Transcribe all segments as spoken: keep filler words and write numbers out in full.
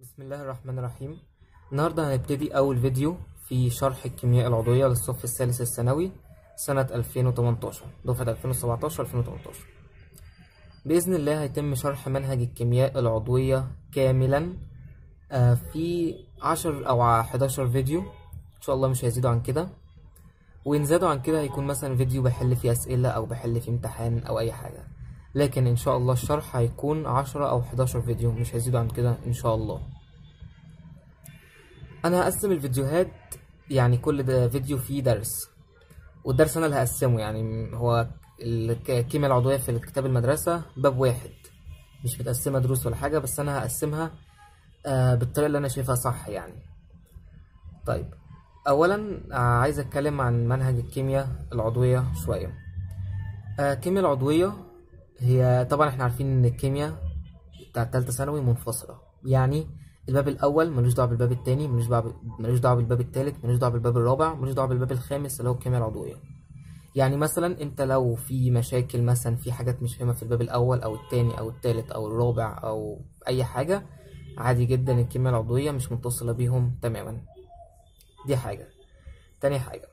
بسم الله الرحمن الرحيم. النهاردة هنبتدي أول فيديو في شرح الكيمياء العضوية للصف الثالث الثانوي سنة ألفين وتمنتاشر، دفعة ألفين وسبعتاشر ألفين وتمنتاشر. بإذن الله هيتم شرح منهج الكيمياء العضوية كاملا آه، في عشر أو حداشر فيديو إن شاء الله، مش هيزيدوا عن كده. وإن زادوا عن كده هيكون مثلا فيديو بحل فيه أسئلة أو بحل فيه امتحان أو أي حاجة، لكن إن شاء الله الشرح هيكون عشرة أو حداشر فيديو، مش هيزيدوا عن كده إن شاء الله. انا هقسم الفيديوهات، يعني كل ده فيديو فيه درس، والدرس انا اللي هقسمه. يعني هو الكيمياء العضويه في الكتاب المدرسه باب واحد، مش متقسمه دروس ولا حاجه، بس انا هقسمها آه بالطريقه اللي انا شايفها صح يعني. طيب، اولا آه عايز اتكلم عن منهج الكيمياء العضويه شويه. آه الكيمياء العضويه هي طبعا احنا عارفين ان الكيمياء بتاع تالتة ثانوي منفصله، يعني الباب الاول ملوش دعوه بالباب التاني، ملوش دعوه ملوش دعوه بالباب التالت، ملوش دعوه بالباب الرابع، ملوش دعوه بالباب الخامس اللي هو الكيمياء العضويه. يعني مثلا انت لو في مشاكل، مثلا في حاجات مش فاهمها في الباب الاول او التاني او التالت او الرابع او اي حاجه، عادي جدا، الكيمياء العضويه مش متصله بيهم تماما. دي حاجه. تاني حاجه،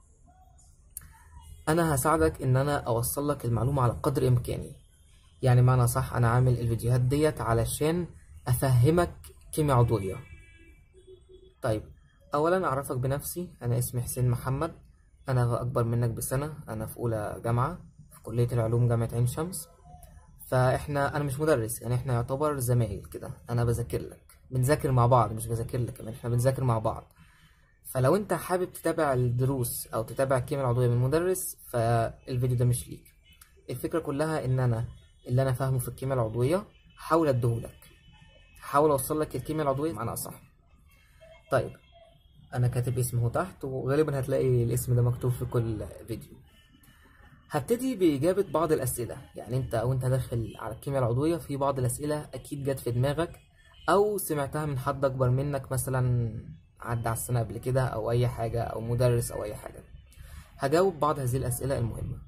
انا هساعدك ان انا اوصل لك المعلومه على قدر امكاني. يعني معنى صح، انا عامل الفيديوهات ديت علشان افهمك كيمياء عضويه. طيب، اولا اعرفك بنفسي، انا اسمي حسين محمد، انا اكبر منك بسنه، انا في اولى جامعه في كليه العلوم جامعه عين شمس. فاحنا انا مش مدرس، يعني احنا يعتبر زمايل كده، انا بذاكر لك، بنذاكر مع بعض، مش بذاكر لك كمان، احنا بنذاكر مع بعض. فلو انت حابب تتابع الدروس او تتابع الكيمياء العضويه من مدرس، فالفيديو ده مش ليك. الفكره كلها ان انا اللي انا فاهمه في الكيمياء العضويه هحاول اديهولك، هحاول اوصل لك الكيمياء العضويه معنى اصح. طيب، انا كاتب اسمه تحت، وغالبا هتلاقي الاسم ده مكتوب في كل فيديو. هبتدي باجابه بعض الاسئله، يعني انت او انت داخل على الكيمياء العضويه في بعض الاسئله اكيد جت في دماغك او سمعتها من حد اكبر منك، مثلا عدى على السنه قبل كده او اي حاجه، او مدرس او اي حاجه. هجاوب بعض هذه الاسئله المهمه.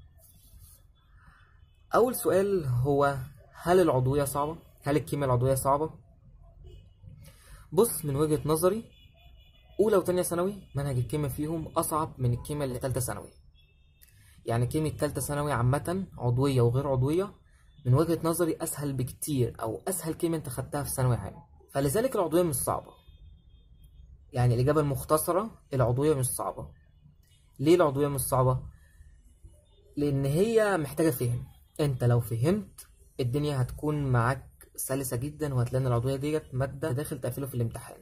اول سؤال هو: هل العضويه صعبه؟ هل الكيمياء العضويه صعبه؟ بص، من وجهه نظري اولى وتانية ثانوي منهج الكيمياء فيهم اصعب من الكيمياء اللي تالتة ثانوي. يعني كيمياء تالتة ثانوي عامه، عضويه وغير عضويه، من وجهه نظري اسهل بكتير، او اسهل كيمياء انت خدتها في ثانوي عام. فلذلك العضويه مش صعبه. يعني الاجابه المختصره، العضويه مش صعبه. ليه العضويه مش صعبه؟ لان هي محتاجه فهم. انت لو فهمت الدنيا هتكون معاك سلسه جدا، وهتلاقي ان العضويه ديت ماده داخل تقفله في الامتحان.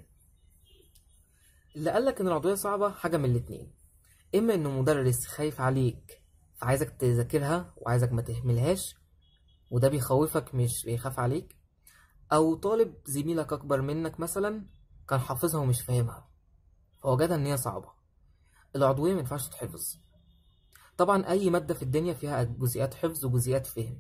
اللي قالك ان العضويه صعبه حاجه من الاتنين: اما انه مدرس خايف عليك فعايزك تذاكرها وعايزك ما تهملهاش، وده بيخوفك مش بيخاف عليك، او طالب زميلك اكبر منك مثلا كان حافظها ومش فاهمها فوجدها ان هي صعبه. العضويه ما ينفعش تحفظ. طبعا اي ماده في الدنيا فيها جزئيات حفظ وجزئيات فهم،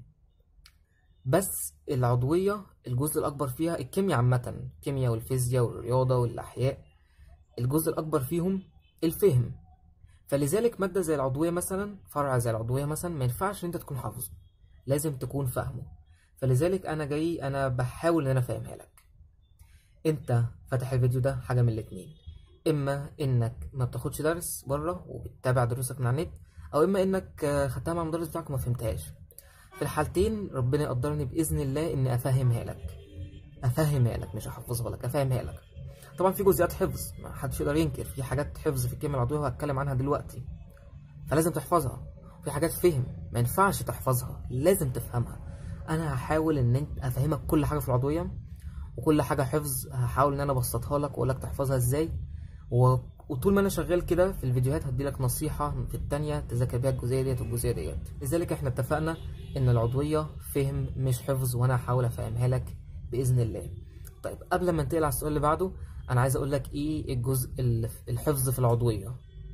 بس العضويه الجزء الاكبر فيها، الكيمياء عامه، الكيمياء والفيزياء والرياضه والاحياء، الجزء الاكبر فيهم الفهم. فلذلك مادة زي العضوية مثلا، فرع زي العضوية مثلا، ما ينفعش ان انت تكون حافظه، لازم تكون فاهمه. فلذلك انا جاي انا بحاول ان انا افهمها لك. انت فاتح الفيديو ده حاجة من الاتنين: اما انك ما بتاخدش درس بره وبتتابع دروسك من على النت، او اما انك خدتها مع المدرس بتاعك وما فهمتهاش. في الحالتين ربنا يقدرني باذن الله اني افهمها لك، افهمها لك مش احفظها لك، افهمها لك. طبعا في جزئيات حفظ ما حدش يقدر ينكر، في حاجات حفظ في الكيمياء العضويه وهتكلم عنها دلوقتي فلازم تحفظها. في حاجات فهم ما ينفعش تحفظها، لازم تفهمها. انا هحاول ان انت افهمك كل حاجه في العضويه، وكل حاجه حفظ هحاول ان انا ابسطها لك واقول لك تحفظها ازاي. و... وطول ما انا شغال كده في الفيديوهات هديلك نصيحه في التانية تذاكر بيها الجزئيه ديت والجزئيه ديت. لذلك احنا اتفقنا ان العضويه فهم مش حفظ، وانا هحاول افهمها لك باذن الله. طيب، قبل ما ننتقل على السؤال اللي بعده، انا عايز اقول لك ايه الجزء الحفظ في العضويه.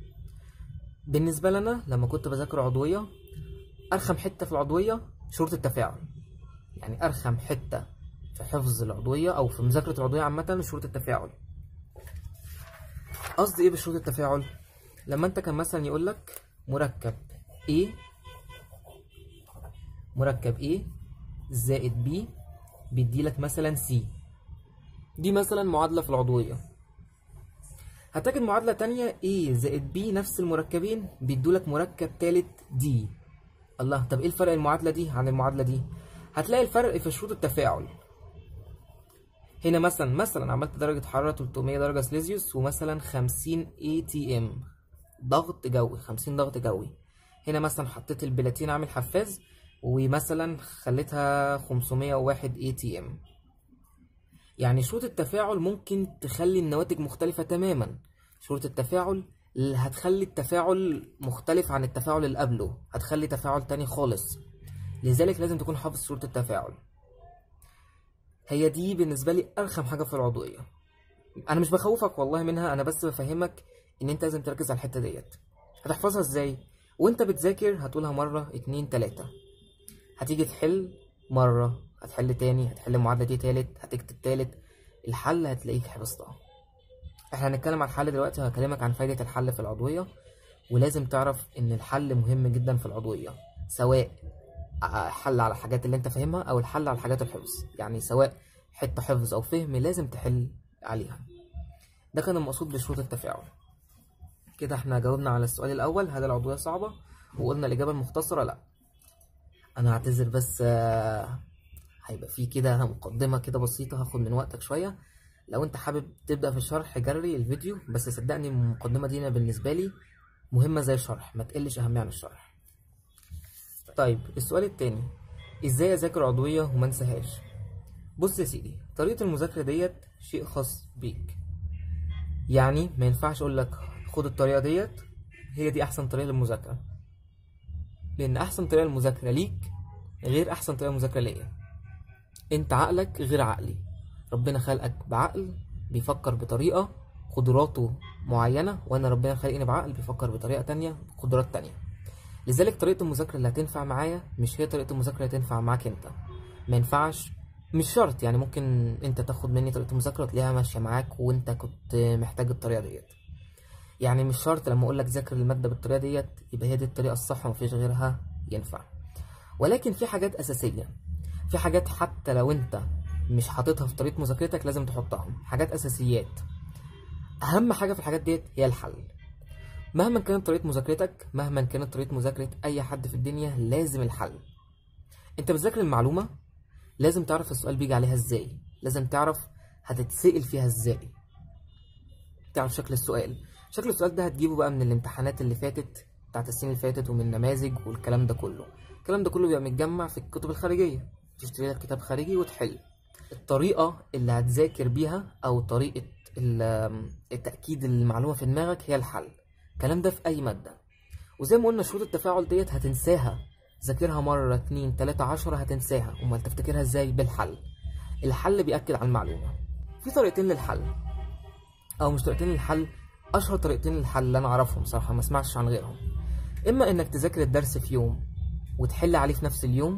بالنسبه لنا لما كنت بذاكر عضويه، ارخم حته في العضويه شروط التفاعل. يعني ارخم حته في حفظ العضويه او في مذاكره العضويه عامه شروط التفاعل. قصدي ايه بشروط التفاعل؟ لما انت كان مثلا يقول لك مركب A مركب A زائد B بيديلك مثلا C. دي مثلا معادلة في العضوية. هتجد معادلة تانية A زائد B نفس المركبين بيدولك مركب تالت D. الله، طب ايه الفرق المعادلة دي عن المعادلة دي؟ هتلاقي الفرق في شروط التفاعل. هنا مثلا مثلا عملت درجة حرارة تلتمية درجة سليزيوس ومثلا خمسين اي تي ام ضغط جوي، خمسين ضغط جوي. هنا مثلا حطيت البلاتين عامل حفاز ومثلا خليتها خمسمية وواحد اي تي ام. يعني شروط التفاعل ممكن تخلي النواتج مختلفة تماما. شروط التفاعل اللي هتخلي التفاعل مختلف عن التفاعل اللي قبله، هتخلي تفاعل تاني خالص. لذلك لازم تكون حافظ شروط التفاعل. هي دي بالنسبة لي أرخم حاجة في العضوية. أنا مش بخوفك والله منها، أنا بس بفهمك إن أنت لازم تركز على الحتة ديت. هتحفظها إزاي؟ وأنت بتذاكر هتقولها مرة اتنين تلاتة، هتيجي تحل مرة، هتحل تاني، هتحل المعادلة دي تالت، هتكتب تالت، الحل هتلاقيك حفظتها. احنا هنتكلم عن الحل دلوقتي، وهكلمك عن فايدة الحل في العضوية. ولازم تعرف إن الحل مهم جدا في العضوية، سواء حل على الحاجات اللي انت فاهمها او الحل على حاجات الحفظ. يعني سواء حته حفظ او فهم لازم تحل عليها. ده كان المقصود بشروط التفاعل. كده احنا جاوبنا على السؤال الاول، هل العضويه صعبه؟ وقلنا الاجابه المختصره لا. انا هعتذر بس هيبقى في كده مقدمه كده بسيطه هاخد من وقتك شويه. لو انت حابب تبدا في الشرح جري الفيديو، بس صدقني المقدمه دي بالنسبه لي مهمه زي الشرح، ما تقلش اهميه عن الشرح. طيب السؤال التاني، ازاي اذاكر عضويه وما انساهاش؟ بص يا سيدي، طريقه المذاكره ديت شيء خاص بيك. يعني ما ينفعش اقول لك خد الطريقه ديت هي دي احسن طريقه للمذاكره، لان احسن طريقه للمذاكره ليك غير احسن طريقه للمذاكره ليا. انت عقلك غير عقلي، ربنا خلقك بعقل بيفكر بطريقه قدراته معينه، وانا ربنا خلقني بعقل بيفكر بطريقه تانية بقدرات تانية. لذلك طريقة المذاكرة اللي هتنفع معايا مش هي طريقة المذاكرة اللي هتنفع معاك انت. ما ينفعش، مش شرط، يعني ممكن انت تاخد مني طريقة المذاكرة وتلاقيها ماشية معاك وانت كنت محتاج الطريقة ديت. يعني مش شرط لما اقول لك ذاكر المادة بالطريقة ديت يبقى هي دي الطريقة الصح ومفيش غيرها ينفع. ولكن في حاجات أساسية، في حاجات حتى لو انت مش حاططها في طريقة مذاكرتك لازم تحطها، حاجات أساسيات. أهم حاجة في الحاجات ديت هي الحل. مهما كانت طريقة مذاكرتك، مهما كانت طريقة مذاكرة أي حد في الدنيا، لازم الحل. أنت بتذاكر المعلومة لازم تعرف السؤال بيجي عليها إزاي، لازم تعرف هتتسأل فيها إزاي، تعرف شكل السؤال. شكل السؤال ده هتجيبه بقى من الامتحانات اللي فاتت بتاعت السنين اللي فاتت ومن النماذج والكلام ده كله. الكلام ده كله بيبقى متجمع في الكتب الخارجية، تشتري لك كتاب خارجي وتحل. الطريقة اللي هتذاكر بيها أو طريقة التأكيد المعلومة في دماغك هي الحل. الكلام ده في اي مادة. وزي ما قلنا شروط التفاعل ديت هتنساها، ذاكرها مرة اتنين تلاتة عشرة هتنساها. امال تفتكرها ازاي؟ بالحل. الحل بيأكد على المعلومة. في طريقتين للحل، او مش طريقتين للحل، اشهر طريقتين للحل اللي انا اعرفهم صراحة ما اسمعش عن غيرهم. اما انك تذاكر الدرس في يوم وتحل عليه في نفس اليوم،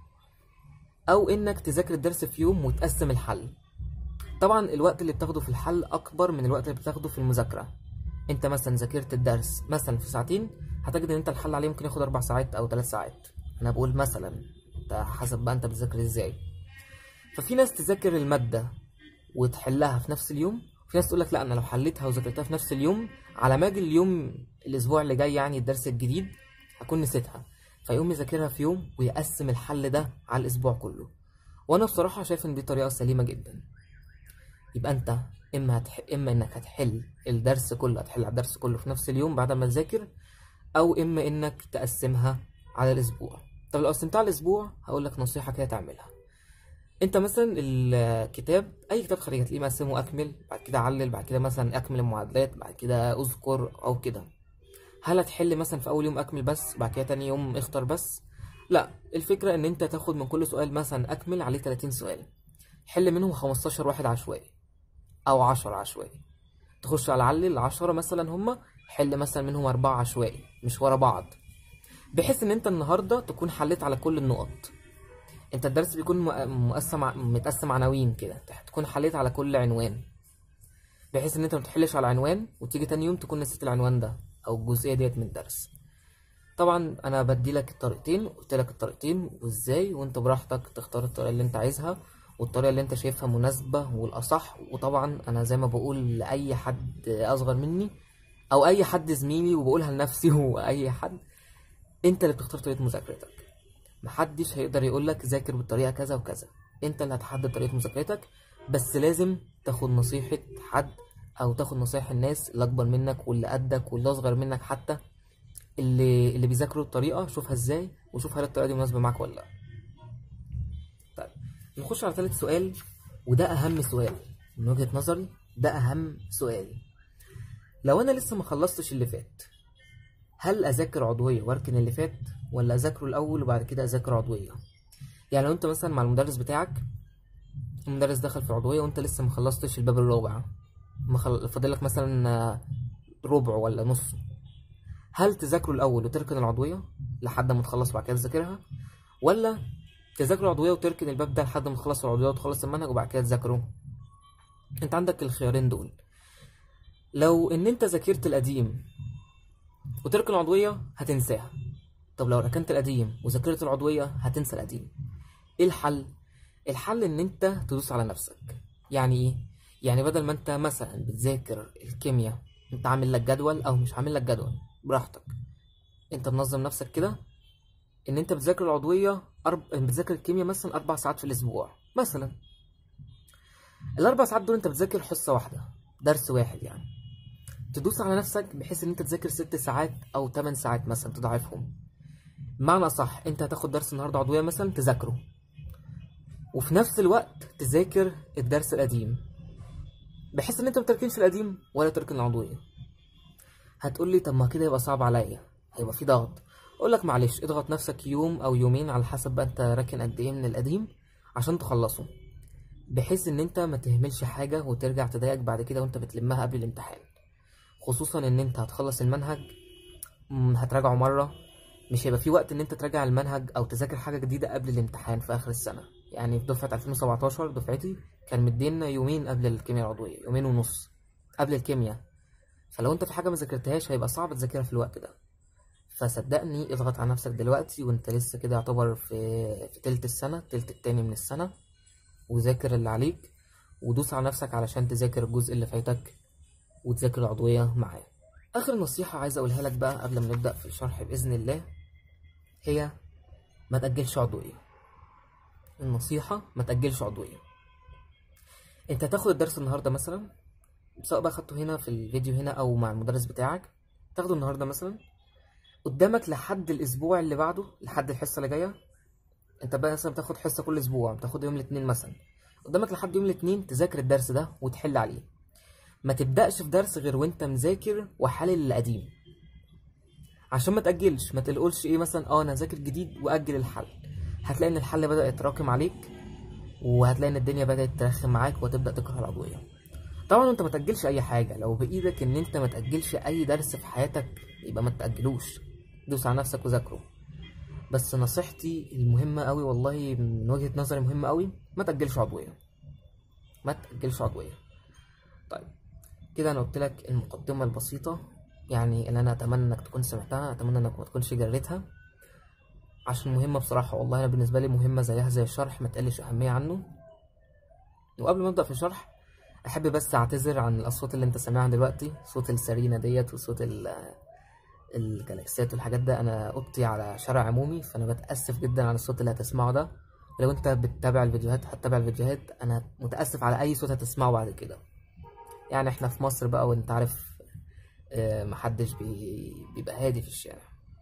او انك تذاكر الدرس في يوم وتقسم الحل. طبعا الوقت اللي بتاخده في الحل اكبر من الوقت اللي بتاخده في المذاكرة. انت مثلا ذاكرت الدرس مثلا في ساعتين، هتجد ان انت الحل عليه ممكن ياخد اربع ساعات او ثلاث ساعات. انا بقول مثلا، انت حسب بقى انت بتذاكر ازاي. ففي ناس تذاكر المادة وتحلها في نفس اليوم، وفي ناس تقول لك لا انا لو حليتها وذاكرتها في نفس اليوم على ما اجي اليوم الاسبوع اللي جاي يعني الدرس الجديد هكون نسيتها، فيقوم يذاكرها في يوم ويقسم الحل ده على الاسبوع كله. وانا بصراحة شايف ان دي طريقة سليمة جدا. يبقى انت اما هتح... اما انك هتحل الدرس كله، هتحل على الدرس كله في نفس اليوم بعد ما تذاكر، او اما انك تقسمها على الاسبوع. طب لو قسمتها على الاسبوع هقول لك نصيحه كده تعملها. انت مثلا الكتاب، اي كتاب خارجي هتلاقيه مقسمه اكمل، بعد كده علل، بعد كده مثلا اكمل المعادلات، بعد كده اذكر او كده. هل هتحل مثلا في اول يوم اكمل بس، بعد كده تاني يوم اختر بس؟ لا، الفكره ان انت تاخد من كل سؤال مثلا اكمل عليه تلاتين سؤال، حل منهم خمستاشر واحد عشوائي او عشرة عشوائي. تخش على علل عشرة مثلا هما، حل مثلا منهم أربعة عشوائي مش ورا بعض، بحيث ان انت النهارده تكون حليت على كل النقط. انت الدرس بيكون مقسم متقسم عناوين كده، تكون حليت على كل عنوان، بحيث ان انت ما تحلش على عنوان وتيجي تاني يوم تكون نسيت العنوان ده او الجزئيه ديت من الدرس. طبعا انا بدي لك الطريقتين، قلت لك الطريقتين وازاي، وانت براحتك تختار الطريقه اللي انت عايزها والطريقه اللي انت شايفها مناسبه والاصح. وطبعا انا زي ما بقول لاي حد اصغر مني او اي حد زميلي، وبقولها لنفسي واي حد، انت اللي بتختار طريقه مذاكرتك. محدش هيقدر يقولك ذاكر بالطريقه كذا وكذا، انت اللي هتحدد طريقه مذاكرتك. بس لازم تاخد نصيحه حد او تاخد نصايح الناس اللي اكبر منك واللي قدك واللي اصغر منك حتى، اللي اللي بيذاكروا الطريقه، شوفها ازاي وشوف هل الطريقه دي مناسبه معاك ولا لا. طيب نخش على ثالث سؤال، وده اهم سؤال من وجهه نظري، ده اهم سؤال. لو انا لسه ما خلصتش اللي فات، هل اذاكر عضويه واركن اللي فات، ولا اذاكره الاول وبعد كده اذاكر عضويه؟ يعني لو انت مثلا مع المدرس بتاعك، المدرس دخل في العضويه وانت لسه ما خلصتش الباب الرابع، مخل... فاضلك مثلا ربع ولا نص، هل تذاكره الاول وتركن العضويه لحد ما تخلص وبعد كده تذاكرها، ولا تذاكر العضويه وتركن الباب ده لحد ما تخلص العضويه وتخلص المنهج وبعد كده تذاكره؟ انت عندك الخيارين دول. لو ان انت ذاكرت القديم وتركن العضويه هتنساها، طب لو ركنت القديم وذاكرت العضويه هتنسى القديم. ايه الحل؟ الحل ان انت تدوس على نفسك. يعني ايه؟ يعني بدل ما انت مثلا بتذاكر الكيمياء، انت عامل لك جدول او مش عامل لك جدول براحتك، انت منظم نفسك كده ان انت بتذاكر العضويه أرب... بتذاكر الكيمياء مثلا اربع ساعات في الاسبوع مثلا. الاربع ساعات دول انت بتذاكر حصه واحده، درس واحد يعني. تدوس على نفسك بحيث ان انت تذاكر ست ساعات او تمن ساعات مثلا، تضاعفهم. بمعنى صح، انت هتاخد درس النهارده عضويه مثلا تذاكره، وفي نفس الوقت تذاكر الدرس القديم، بحيث ان انت ما تركنش القديم ولا تركن العضويه. هتقول لي طب ما كده يبقى صعب عليا، هيبقى في ضغط. اقول لك معلش، اضغط نفسك يوم او يومين على حسب بقى انت راكن قد ايه من القديم عشان تخلصه، بحيث ان انت ما تهملش حاجه وترجع تضايقك بعد كده وانت بتلمها قبل الامتحان. خصوصا ان انت هتخلص المنهج هتراجعه مره، مش هيبقى في وقت ان انت تراجع المنهج او تذاكر حاجه جديده قبل الامتحان في اخر السنه. يعني في دفعه ألفين وسبعتاشر دفعتي كان مدينا يومين قبل الكيمياء العضويه، يومين ونص قبل الكيمياء. فلو انت في حاجه ما ذاكرتهاش هيبقى صعب تذاكرها في الوقت ده. فصدقني اضغط على نفسك دلوقتي وانت لسه كده يعتبر في في تلت السنه، تلت التاني من السنه، وذاكر اللي عليك ودوس على نفسك علشان تذاكر الجزء اللي فايتك وتذاكر العضويه معاه. اخر نصيحه عايز اقولها لك بقى قبل ما نبدا في الشرح باذن الله هي ما تاجلش عضويه. النصيحه ما تاجلش عضويه. انت هتاخد الدرس النهارده مثلا، سواء بقى خدته هنا في الفيديو هنا او مع المدرس بتاعك، تاخده النهارده مثلا قدامك لحد الاسبوع اللي بعده، لحد الحصه اللي جايه. انت بقى مثلا بتاخد حصه كل اسبوع، بتاخد يوم الاثنين مثلا، قدامك لحد يوم الاثنين تذاكر الدرس ده وتحل عليه. ما تبداش في درس غير وانت مذاكر وحلل القديم، عشان ما تاجلش. ما تقولش ايه مثلا اه انا هذاكر جديد واجل الحل، هتلاقي ان الحل بدا يتراكم عليك وهتلاقي ان الدنيا بدات ترخم معاك وتبدا تكره العضويه. طبعا انت ما تاجلش اي حاجه، لو بايدك ان انت ما تاجلش اي درس في حياتك يبقى ما تاجلوش، دوس على نفسك وذاكره. بس نصيحتي المهمه قوي والله من وجهه نظري مهمه قوي، ما تاجلش عضويه، ما تاجلش عضويه. طيب كده انا قلت لك المقدمه البسيطه، يعني اللي انا اتمنى انك تكون سمعتها، اتمنى انك ما تكونش جريتها، عشان مهمه بصراحه والله. انا بالنسبه لي مهمه زيها زي الشرح، ما تقلش اهميه عنه. وقبل ما ابدا في الشرح احب بس اعتذر عن الاصوات اللي انت سامعها دلوقتي، صوت السرينه ديت وصوت الجلاكسات والحاجات ده. انا اوضتي على شارع عمومي، فانا بتاسف جدا على الصوت اللي هتسمعه ده. لو انت بتتابع الفيديوهات هتتابع الفيديوهات، انا متاسف على اي صوت هتسمعه بعد كده. يعني احنا في مصر بقى وانت عارف اه محدش بي... بيبقى هادي في الشارع.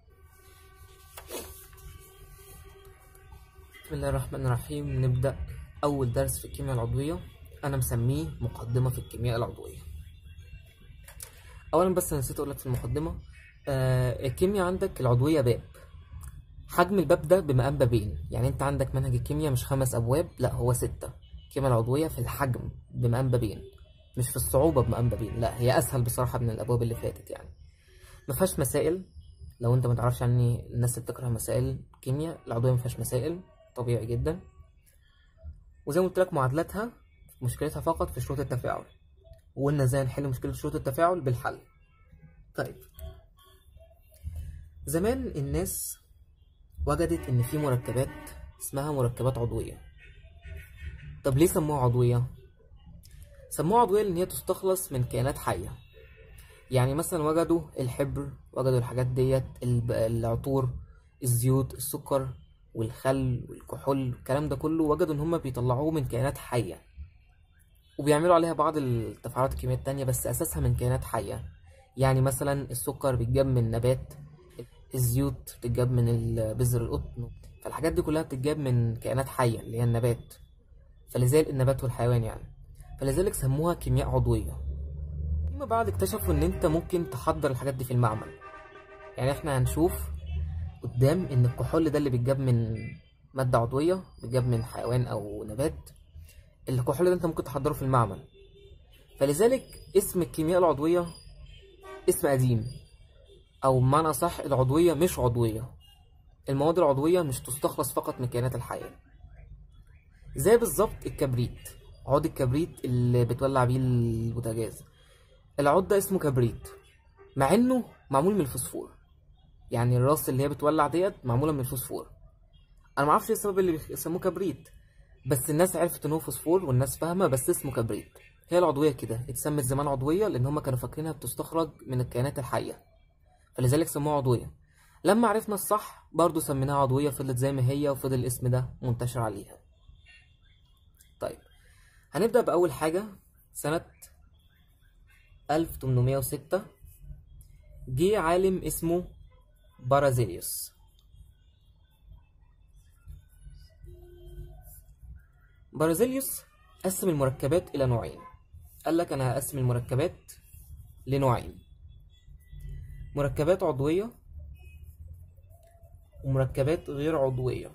بسم الله الرحمن الرحيم. نبدا اول درس في الكيمياء العضويه، انا مسميه مقدمه في الكيمياء العضويه. اولا بس نسيت اقولك في المقدمه، آه الكيمياء عندك العضويه باب، حجم الباب ده بمقام بابين. يعني انت عندك منهج الكيمياء مش خمس ابواب، لا هو ستة. الكيمياء العضويه في الحجم بمقام بابين، مش في الصعوبه بمقام بابين، لا هي اسهل بصراحه من الابواب اللي فاتت. يعني ما فيهاش مسائل. لو انت ما تعرفش عني الناس اللي بتكره مسائل كيمياء، العضويه ما فيهاش مسائل، طبيعي جدا. وزي ما قلت لك معادلاتها مشكلتها فقط في شروط التفاعل، وقلنا ازاي نحل مشكله شروط التفاعل بالحل. طيب زمان الناس وجدت ان في مركبات اسمها مركبات عضويه. طب ليه سموها عضوية؟ سموها عضوية لأن هي تستخلص من كائنات حية. يعني مثلا وجدوا الحبر، وجدوا الحاجات ديت، الب- العطور، الزيوت، السكر والخل والكحول، الكلام ده كله وجدوا ان هما بيطلعوه من كائنات حية، وبيعملوا عليها بعض التفاعلات الكيميائية التانية، بس أساسها من كائنات حية. يعني مثلا السكر بيتجاب من نبات، الزيوت بتتجاب من ال- بذر القطن، فالحاجات دي كلها بتتجاب من كائنات حية اللي هي النبات، فلذلك النبات والحيوان يعني، فلذلك سموها كيمياء عضوية. فيما بعد اكتشفوا ان انت ممكن تحضر الحاجات دي في المعمل. يعني احنا هنشوف قدام ان الكحول ده اللي بيتجاب من مادة عضوية، بيتجاب من حيوان او نبات، الكحول ده انت ممكن تحضره في المعمل. فلذلك اسم الكيمياء العضوية اسم قديم، او بمعنى صح العضوية مش عضوية. المواد العضوية مش تستخلص فقط من الكائنات الحية، زي بالظبط الكبريت، عود الكبريت اللي بتولع بيه البوتاجاز، العود ده اسمه كبريت مع انه معمول من الفوسفور. يعني الراس اللي هي بتولع ديت معمولة من الفوسفور. انا معرفش ايه السبب اللي بيسموه كبريت، بس الناس عرفت ان هو فوسفور والناس فاهمة، بس اسمه كبريت. هي العضوية كده اتسمت زمان عضوية لان هما كانوا فاكرينها بتستخرج من الكائنات الحية، فلذلك سموها عضوية. لما عرفنا الصح برضو سميناها عضوية، فضلت زي ما هي وفضل الاسم ده منتشر عليها. طيب هنبدأ بأول حاجة. سنة ألف وتمنمية وستة جه عالم اسمه بارازيليوس. بارازيليوس قسم المركبات إلى نوعين. قال لك أنا هقسم المركبات لنوعين: مركبات عضوية ومركبات غير عضوية.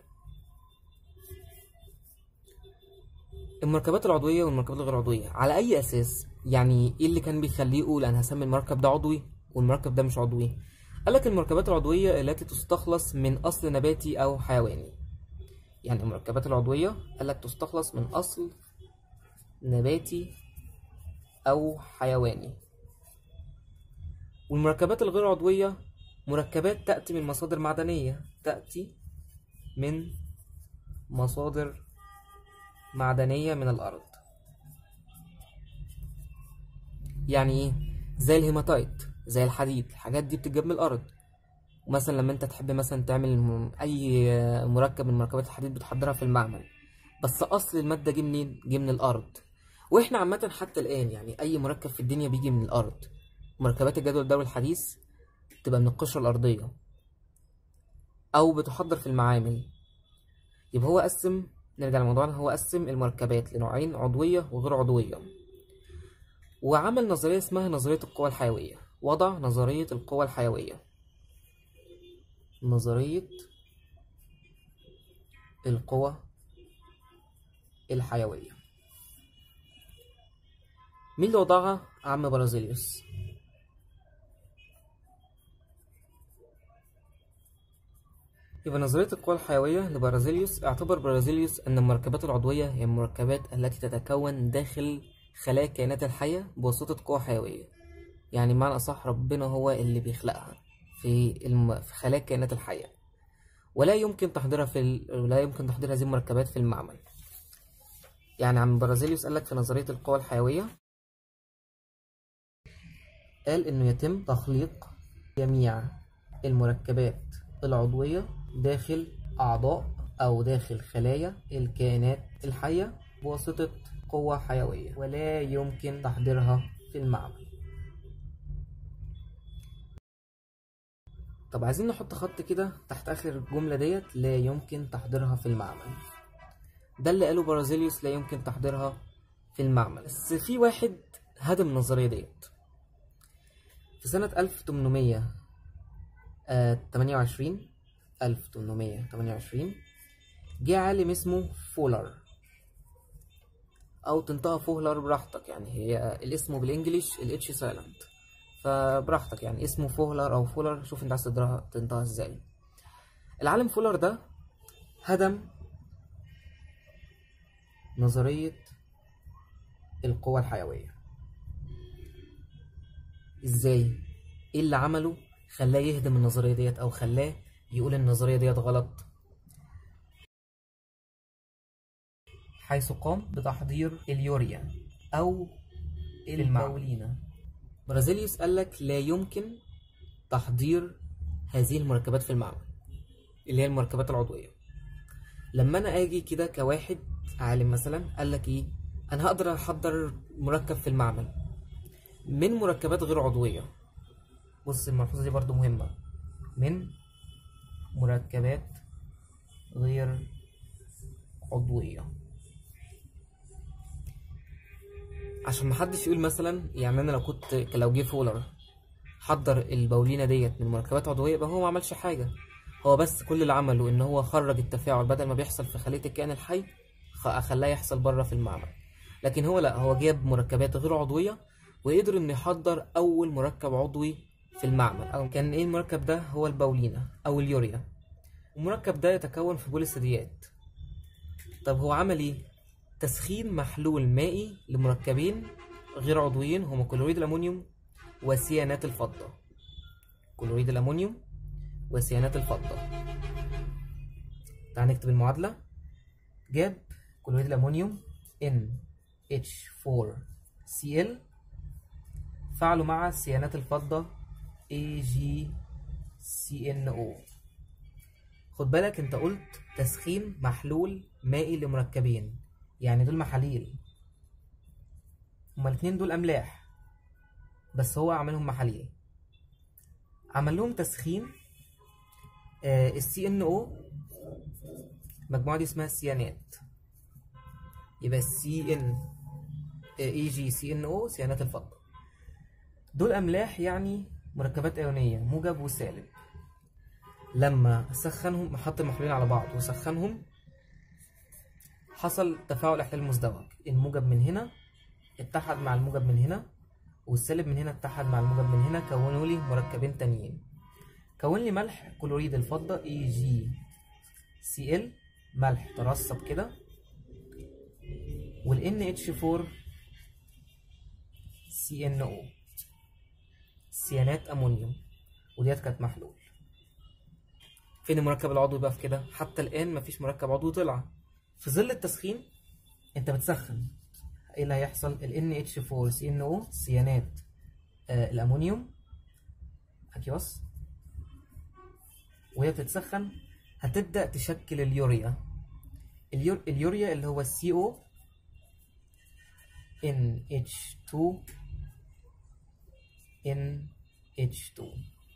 المركبات العضوية والمركبات الغير عضوية على أي أساس؟ يعني إيه اللي كان بيخليه يقول أنا هسمي المركب ده عضوي والمركب ده مش عضوي؟ قالك المركبات العضوية التي تستخلص من أصل نباتي أو حيواني. يعني المركبات العضوية قالك تستخلص من أصل نباتي أو حيواني. والمركبات الغير عضوية مركبات تأتي من مصادر معدنية، تأتي من مصادر معدنية من الأرض. يعني ايه؟ زي الهيماتايت، زي الحديد، الحاجات دي بتتجاب من الارض. ومثلا لما انت تحب مثلا تعمل م- اي مركب من مركبات الحديد بتحضرها في المعمل، بس اصل المادة جه منين؟ جه من الارض. واحنا عامة حتى الان يعني اي مركب في الدنيا بيجي من الارض. مركبات الجدول الدوري الحديث بتبقى من القشرة الارضية او بتحضر في المعامل. يبقى هو قسم، نرجع لموضوعنا، هو قسم المركبات لنوعين: عضوية وغير عضوية، وعمل نظرية اسمها نظرية القوى الحيوية. وضع نظرية القوى الحيوية، نظرية القوى الحيوية. مين اللي وضعها؟ عم بارازيليوس. يبقى نظرية القوى الحيوية لبارازيليوس، اعتبر بارازيليوس أن المركبات العضوية هي المركبات التي تتكون داخل خلايا الكائنات الحية بواسطة قوى حيوية. يعني بمعنى أصح ربنا هو اللي بيخلقها في الم... في خلايا الكائنات الحية، ولا يمكن تحضيرها في ال... ولا يمكن تحضير هذه المركبات في المعمل. يعني عم بارازيليوس قال لك في نظرية القوى الحيوية، قال إنه يتم تخليق جميع المركبات العضوية داخل أعضاء أو داخل خلايا الكائنات الحية بواسطة قوة حيوية، ولا يمكن تحضيرها في المعمل. طب عايزين نحط خط كده تحت آخر الجملة ديت: لا يمكن تحضيرها في المعمل. ده اللي قاله بارازيليوس، لا يمكن تحضيرها في المعمل. بس في واحد هدم النظرية ديت. في سنة ألف وتمنمية وتمانية وعشرين ألف وتمنمية وتمانية وعشرين جه عالم اسمه فولر، او تنطقها فولر براحتك، يعني هي الاسم بالانجليش الاتش سايلنت، فبراحتك يعني اسمه فولر او فولر، شوف انت عايز تنطقها ازاي. العالم فولر ده هدم نظرية القوى الحيوية. ازاي؟ ايه اللي عمله خلاه يهدم النظرية ديت او خلاه يقول النظرية ديت غلط؟ حيث قام بتحضير اليوريا أو البولينا. برازيليوس قال لك لا يمكن تحضير هذه المركبات في المعمل اللي هي المركبات العضوية. لما أنا أجي كده كواحد عالم مثلا قال لك إيه، أنا هقدر أحضر مركب في المعمل من مركبات غير عضوية. بص الملحوظة دي برضو مهمة، من مركبات غير عضوية، عشان محدش يقول مثلا يعني انا لو كنت لو جه فولر حضر البولينة ديت من مركبات عضوية يبقى هو ما عملش حاجة، هو بس كل اللي عمله ان هو خرج التفاعل بدل ما بيحصل في خلية الكائن الحي خلاه يحصل بره في المعمل. لكن هو لا، هو جاب مركبات غير عضوية وقدر انه يحضر اول مركب عضوي في المعمل. او كان ايه المركب ده؟ هو البولينة او اليوريا. المركب ده يتكون في بول الثدييات. طب هو عمل ايه؟ تسخين محلول مائي لمركبين غير عضويين هما كلوريد الأمونيوم وسيانات الفضة. كلوريد الأمونيوم وسيانات الفضة. تعال نكتب المعادلة. جاب كلوريد الأمونيوم إن إتش فور سي إل فعلوا مع سيانات الفضة إيه جي سي إن أو. خد بالك انت قلت تسخين محلول مائي لمركبين، يعني دول محاليل، هما الاتنين دول املاح بس هو عملهم محاليل. عمل لهم تسخين آه السي ان او، المجموعه دي اسمها السيانات، يبقى السي ان اي جي سي ان او سيانات الفضه. دول املاح يعني مركبات ايونيه موجب وسالب. لما سخنهم حط المحلولين على بعض وسخنهم حصل تفاعل احلال مزدوج، الموجب من هنا اتحد مع الموجب من هنا والسالب من هنا اتحد مع الموجب من هنا، كونوا لي مركبين تانيين. كون لي ملح كلوريد الفضة اي جي سي ال، ملح ترسب كده، وال إن إتش فور سي إن أو سيانات امونيوم، وديت كانت محلول. فين المركب العضوي بقى في كده؟ حتى الان مفيش مركب عضوي طلع. في ظل التسخين انت بتسخن، ايه اللي هيحصل؟ ال إن إتش فور سي إن أو سيانات آه الامونيوم اكيوس، وهي بتتسخن هتبدأ تشكل اليوريا. اليور... اليوريا اللي هو السي او إن إتش تو إن إتش تو.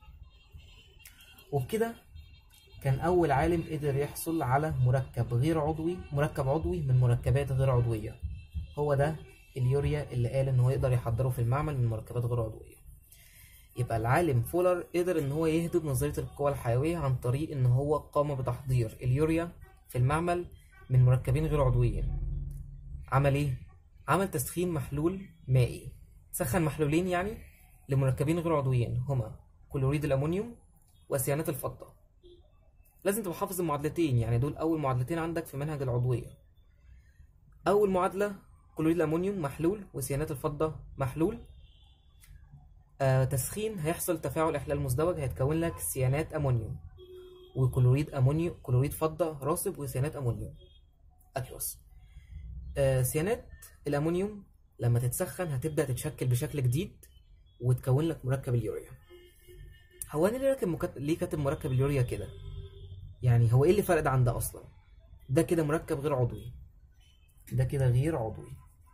وبكده كان أول عالم قدر يحصل على مركب غير عضوي، مركب عضوي من مركبات غير عضوية. هو ده اليوريا اللي قال إن هو يقدر يحضره في المعمل من مركبات غير عضوية. يبقى العالم فولر قدر إن هو يهدم نظرية القوى الحيوية عن طريق إن هو قام بتحضير اليوريا في المعمل من مركبين غير عضويين. عمل إيه؟ عمل تسخين محلول مائي، سخن محلولين يعني لمركبين غير عضويين هما كلوريد الأمونيوم وسيانات الفضة. لازم تبقى حافظ المعادلتين، يعني دول أول معادلتين عندك في منهج العضوية. أول معادلة كلوريد الأمونيوم محلول وسيانات الفضة محلول. آه تسخين هيحصل تفاعل إحلال مزدوج، هيتكون لك سيانات أمونيوم وكلوريد أمونيوم، كلوريد فضة راسب وسيانات أمونيوم أكيوس. آه سيانات الأمونيوم لما تتسخن هتبدأ تتشكل بشكل جديد وتكون لك مركب اليوريا. هو أنا ليه راكب مكت... ليه كاتب مركب اليوريا كده؟ يعني هو إيه اللي فرق ده عن ده أصلا؟ ده كده مركب غير عضوي، ده كده غير عضوي،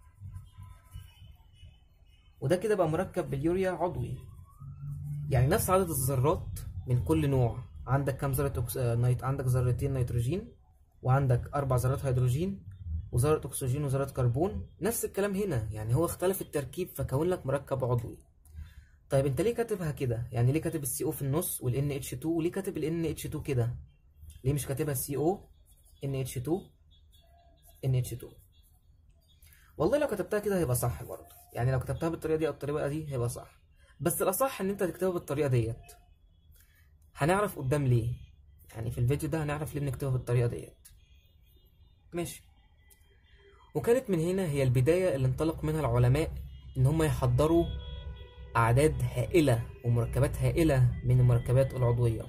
وده كده بقى مركب باليوريا عضوي. يعني نفس عدد الذرات من كل نوع. عندك كام ذرة أكس... نيت... عندك ذرتين نيتروجين، وعندك أربع ذرات هيدروجين، وذرة أكسجين وذرة كربون. نفس الكلام هنا، يعني هو اختلف التركيب فكون لك مركب عضوي. طيب انت ليه كاتبها كده؟ يعني ليه كاتب السي او في النص وال إن إتش تو، وليه كاتب ال إن إتش تو كده؟ ليه مش كاتبها سي او إن إتش تو إن إتش تو؟ والله لو كتبتها كده هيبقى صح برضه، يعني لو كتبتها بالطريقه دي او الطريقه دي هيبقى صح، بس الاصح ان انت تكتبها بالطريقه ديت. هنعرف قدام ليه، يعني في الفيديو ده هنعرف ليه بنكتبها بالطريقه ديت. ماشي. وكانت من هنا هي البدايه اللي انطلق منها العلماء ان هم يحضروا اعداد هائله ومركبات هائله من المركبات العضويه.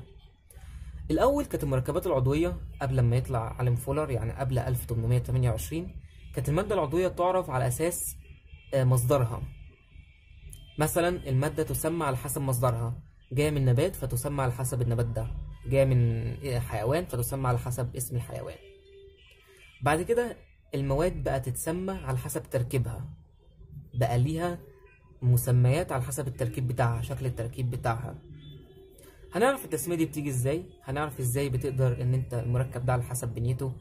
الاول كانت المركبات العضويه قبل ما يطلع عالم فولر، يعني قبل ألف وتمنمية وتمنية وعشرين، كانت المادة العضوية تعرف على أساس مصدرها. مثلا المادة تسمى على حسب مصدرها، جاية من نبات فتسمى على حسب النبات ده، جاية من حيوان فتسمى على حسب اسم الحيوان. بعد كده المواد بقى تتسمى على حسب تركيبها، بقى ليها مسميات على حسب التركيب بتاعها، شكل التركيب بتاعها. هنعرف التسمية دي بتيجي ازاي، هنعرف ازاي بتقدر ان انت المركب ده على حسب بنيته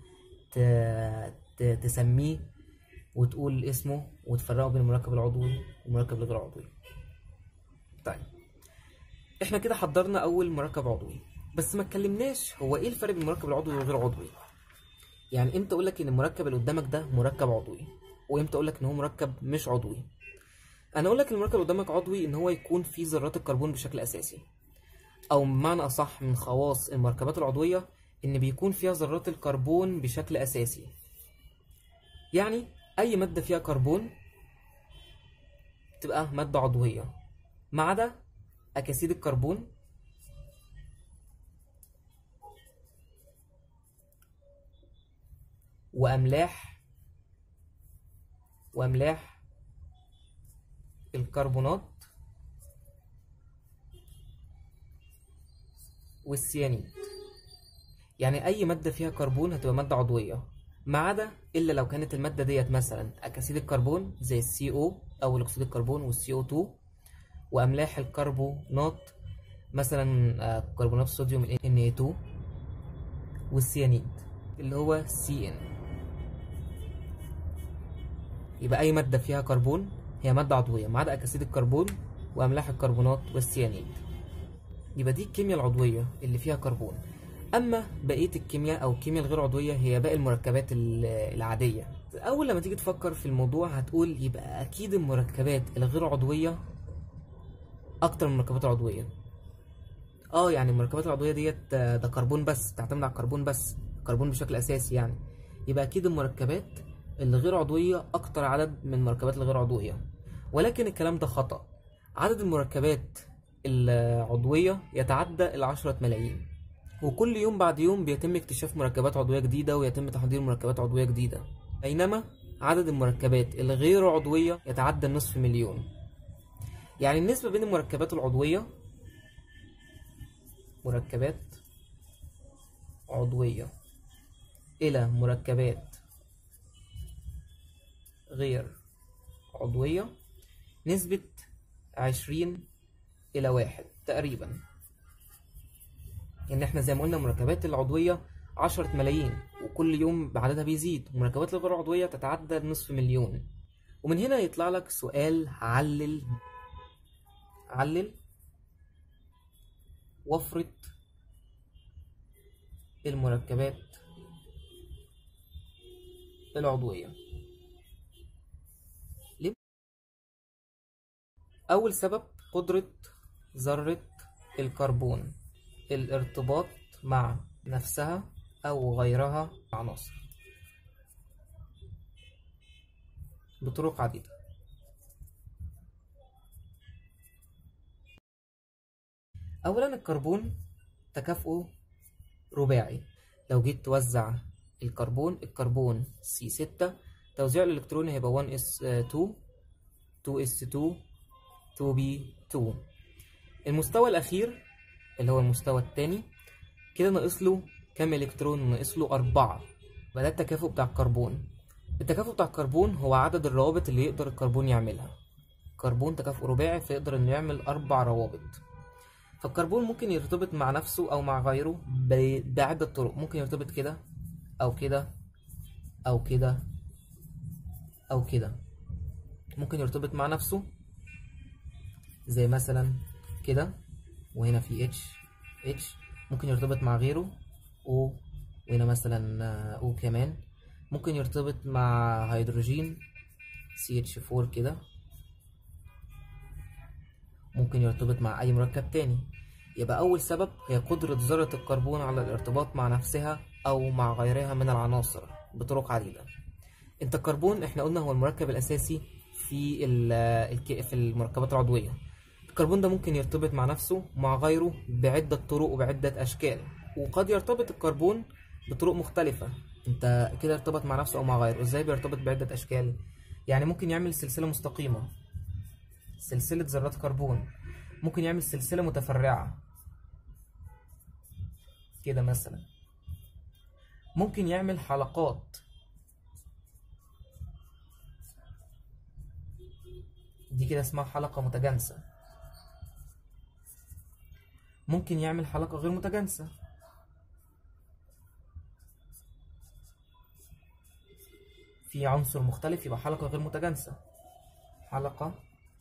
تسميه وتقول اسمه وتفرقه بين المركب العضوي والمركب الغير عضوي. طيب احنا كده حضرنا اول مركب عضوي، بس ما اتكلمناش هو ايه الفرق بين المركب العضوي والغير عضوي. يعني امتى اقول لك ان المركب اللي قدامك ده مركب عضوي، وامتى اقول لك ان هو مركب مش عضوي؟ انا اقول لك المركب اللي قدامك عضوي ان هو يكون فيه ذرات الكربون بشكل اساسي، او بمعنى اصح من خواص المركبات العضويه ان بيكون فيها ذرات الكربون بشكل اساسي. يعني اي ماده فيها كربون تبقى ماده عضويه، ما عدا اكاسيد الكربون واملاح واملاح الكربونات والسيانيد. يعني اي ماده فيها كربون هتبقى ماده عضويه، ما عدا الا لو كانت الماده ديت مثلا اكاسيد الكربون زي السي او او اكسيد الكربون والسي او اتنين، واملاح الكربونات مثلا كربونات الصوديوم ال ان اي اتنين، والسيانيد اللي هو سي ان. يبقى اي ماده فيها كربون هي ماده عضويه ما عدا اكاسيد الكربون واملاح الكربونات والسيانيد. يبقى دي الكيمياء العضويه اللي فيها كربون. اما بقيه الكيمياء او الكيمياء الغير عضويه هي باقي المركبات العاديه. اول لما تيجي تفكر في الموضوع هتقول يبقى اكيد المركبات الغير عضويه اكتر من المركبات العضويه. اه يعني المركبات العضويه ديت ده كربون بس، تعتمد على الكربون بس، كربون بشكل اساسي يعني. يبقى اكيد المركبات الغير عضويه اكتر عدد من المركبات الغير عضويه. ولكن الكلام ده خطأ. عدد المركبات العضويه يتعدى العشرة ملايين، وكل يوم بعد يوم بيتم اكتشاف مركبات عضويه جديده ويتم تحضير مركبات عضويه جديده، بينما عدد المركبات الغير عضويه يتعدى النصف مليون. يعني النسبه بين المركبات العضويه مركبات عضويه الى مركبات غير عضويه نسبه عشرين الى واحد تقريبا. ان احنا زي ما قلنا المركبات العضويه عشرة ملايين وكل يوم بعددها بيزيد، والمركبات الغير عضويه تتعدى النصف مليون. ومن هنا يطلع لك سؤال: علل علل وفرة المركبات العضويه. ليه؟ اول سبب قدرة ذرة الكربون الارتباط مع نفسها أو غيرها عناصر بطرق عديدة. أولا الكربون تكافؤه رباعي. لو جيت توزع الكربون الكربون سي ستة، توزيع الإلكتروني هيبقى واحد اس اتنين اتنين اس اتنين اتنين بي اتنين. المستوى الأخير اللي هو المستوى الثاني كده ناقص له كام إلكترون؟ ناقص له أربعة. وده التكافؤ بتاع الكربون. التكافؤ بتاع الكربون هو عدد الروابط اللي يقدر الكربون يعملها. الكربون تكافؤ رباعي فيقدر إنه يعمل أربع روابط. فالكربون ممكن يرتبط مع نفسه أو مع غيره بعدة طرق. ممكن يرتبط كده أو كده أو كده أو كده. ممكن يرتبط مع نفسه زي مثلا كده، وهنا في اتش اتش. ممكن يرتبط مع غيره او، وهنا مثلا او كمان. ممكن يرتبط مع هيدروجين سي اتش اربعة كده. ممكن يرتبط مع اي مركب تاني. يبقى اول سبب هي قدرة ذرة الكربون على الارتباط مع نفسها او مع غيرها من العناصر بطرق عديدة. انت الكربون احنا قلنا هو المركب الاساسي في في المركبات العضوية. الكربون ده ممكن يرتبط مع نفسه ومع غيره بعدة طرق وبعدة أشكال، وقد يرتبط الكربون بطرق مختلفة. انت كده ارتبط مع نفسه او مع غيره. ازاي بيرتبط؟ بعدة اشكال. يعني ممكن يعمل سلسلة مستقيمة، سلسلة ذرات كربون. ممكن يعمل سلسلة متفرعة كده مثلا. ممكن يعمل حلقات، دي كده اسمها حلقة متجانسة. ممكن يعمل حلقة غير متجانسة، في عنصر مختلف يبقى حلقة غير متجانسة، حلقة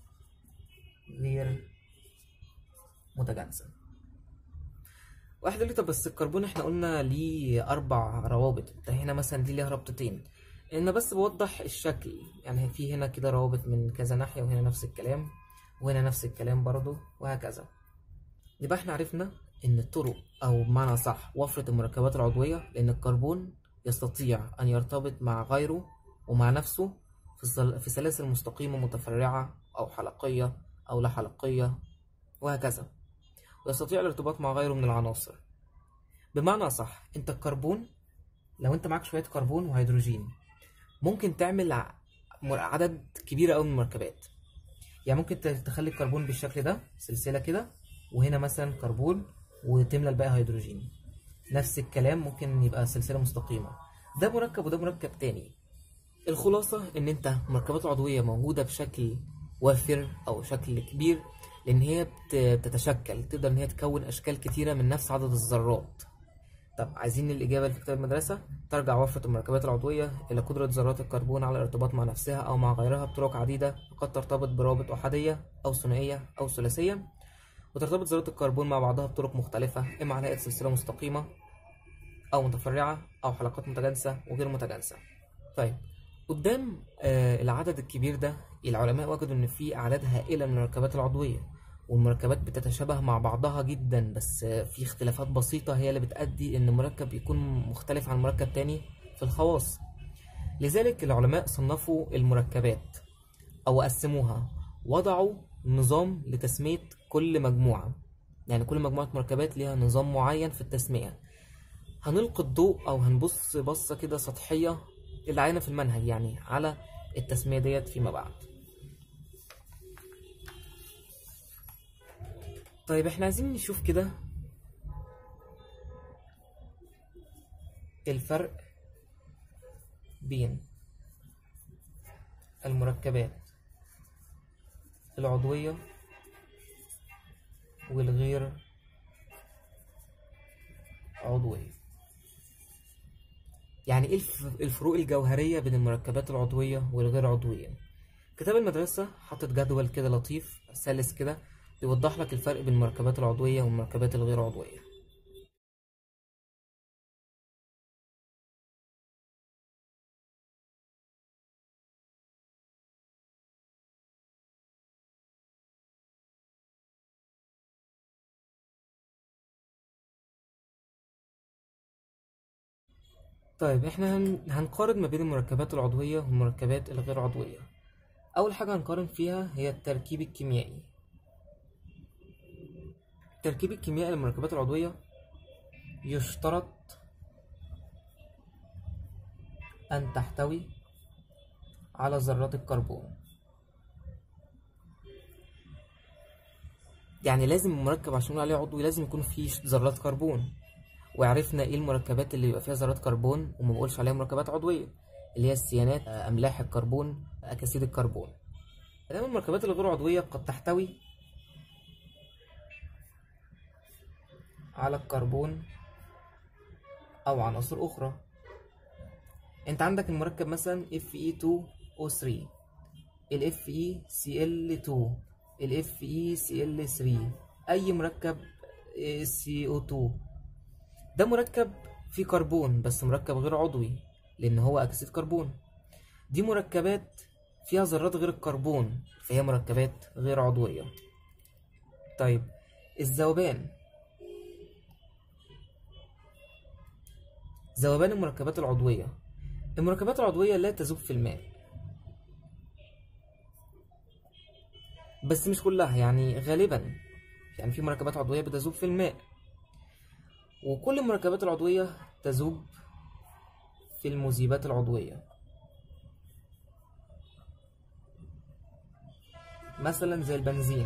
غير متجانسة. واحد يقول لي طب بس الكربون احنا قلنا ليه أربع روابط، ده هنا مثلا دي ليها رابطتين. أنا بس بوضح الشكل، يعني في هنا كده روابط من كذا ناحية، وهنا نفس الكلام، وهنا نفس الكلام برضو، وهكذا. يبقى احنا عرفنا إن الطرق، أو بمعنى صح وفرة المركبات العضوية، لأن الكربون يستطيع أن يرتبط مع غيره ومع نفسه في في سلاسل مستقيمة متفرعة أو حلقية أو لا حلقية وهكذا، ويستطيع الارتباط مع غيره من العناصر. بمعنى صح انت الكربون، لو انت معاك شوية كربون وهيدروجين، ممكن تعمل عدد كبير قوي من المركبات. يعني ممكن تخلي الكربون بالشكل ده سلسلة كده، وهنا مثلا كربون وتملى الباقي هيدروجين. نفس الكلام ممكن يبقى سلسلة مستقيمة، ده مركب وده مركب تاني. الخلاصة ان انت مركبات عضوية موجودة بشكل وافر او شكل كبير، لان هي بتتشكل، تقدر ان هي تكون اشكال كتيرة من نفس عدد الذرات. طب عايزين الاجابة اللي في كتاب المدرسة؟ ترجع وفرة المركبات العضوية الى قدرة ذرات الكربون على الارتباط مع نفسها او مع غيرها بطرق عديدة، قد ترتبط برابط احادية او ثنائية او ثلاثية، وترتبط ذرات الكربون مع بعضها بطرق مختلفة، اما على هيئة سلسلة مستقيمة او متفرعة او حلقات متجانسة وغير متجانسة. طيب قدام آه العدد الكبير ده، العلماء وجدوا ان في اعداد هائلة من المركبات العضوية، والمركبات بتتشابه مع بعضها جدا، بس آه في اختلافات بسيطة هي اللي بتؤدي ان مركب يكون مختلف عن مركب تاني في الخواص. لذلك العلماء صنفوا المركبات او قسموها، وضعوا نظام لتسمية كل مجموعة، يعني كل مجموعة مركبات ليها نظام معين في التسمية. هنلقي الضوء او هنبص بصة كده سطحية اللي علينا في المنهج يعني على التسمية ديت فيما بعد. طيب احنا عايزين نشوف كده الفرق بين المركبات العضوية والغير عضوية. يعني ايه الفروق الجوهرية بين المركبات العضوية والغير عضوية؟ كتاب المدرسة حاطط جدول كده لطيف سلس كده يوضح لك الفرق بين المركبات العضوية والمركبات الغير عضوية. طيب احنا هن... هنقارن ما بين المركبات العضوية والمركبات الغير عضوية. أول حاجة هنقارن فيها هي التركيب الكيميائي. التركيب الكيميائي للمركبات العضوية يشترط أن تحتوي على ذرات الكربون. يعني لازم المركب عشان نقول عليه عضوي لازم يكون فيه ذرات كربون، وعرفنا ايه المركبات اللي بيبقى فيها ذرات كربون وما بقولش عليها مركبات عضوية، اللي هي السيانات، أملاح الكربون، أكاسيد الكربون. بينما المركبات الغير عضوية قد تحتوي على الكربون أو عناصر أخرى. أنت عندك المركب مثلا إف إي تو أو ثري، ال إف إي سي إل تو، ال إف إي سي إل ثري، أي مركب سي أو تو، ده مركب فيه كربون بس مركب غير عضوي لأن هو أكسيد كربون. دي مركبات فيها ذرات غير الكربون فهي مركبات غير عضوية. طيب الذوبان، ذوبان المركبات العضوية. المركبات العضوية لا تذوب في الماء، بس مش كلها، يعني غالبا يعني في مركبات عضوية بتذوب في الماء، وكل المركبات العضوية تذوب في المذيبات العضوية. مثلا زي البنزين.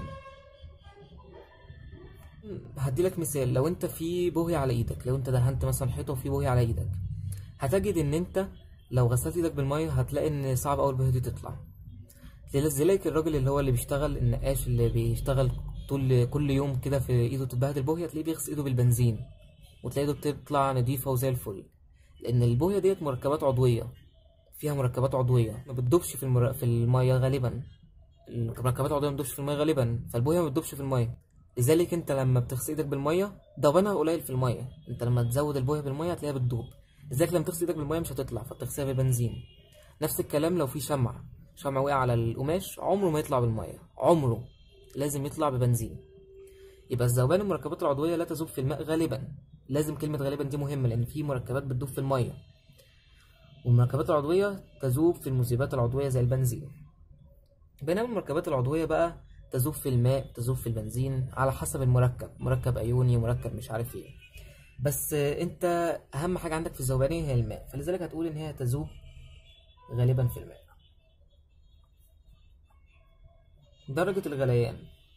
هديلك مثال، لو انت في بوهي على ايدك، لو انت دهنت مثلا حيطه وفي بوهي على ايدك، هتجد ان انت لو غسلت ايدك بالميه هتلاقي ان صعب اول البوهي دي تطلع. لذلك الراجل اللي هو اللي بيشتغل، النقاش اللي بيشتغل طول كل يوم كده في ايده تتبهدل بوهيه، تلاقيه بيغسل ايده بالبنزين وتلاقي ايده بتطلع نضيفه وزي الفل، لان البوهيه ديت مركبات عضويه، فيها مركبات عضويه ما بتدوبش في المر... في الميه غالبا. المركبات العضويه ما بتدوبش في الميه غالبا، فالبوهيه ما بتدوبش في الميه. لذلك انت لما بتغسل ايدك بالميه ضبانها قليل في الميه، انت لما تزود البويه بالميه هتلاقيها بتدوب. لذلك لما تغسل ايدك بالميه مش هتطلع، فبتغسلها ببنزين. نفس الكلام لو في شمع، شمع وقع على القماش عمره ما يطلع بالميه، عمره لازم يطلع ببنزين. يبقى الذوبان المركبات العضويه لا تذوب في الماء غالبا. لازم كلمه غالبا دي مهمه، لان في مركبات بتدوب في الميه، والمركبات العضويه تذوب في المذيبات العضويه زي البنزين. بينما المركبات العضويه بقى تذوب في الماء، تذوب في البنزين، على حسب المركب، مركب ايوني، مركب مش عارف ايه. بس انت اهم حاجه عندك في الذوبانيه هي الماء، فلذلك هتقول ان هي تذوب غالبا في الماء. درجه الغليان.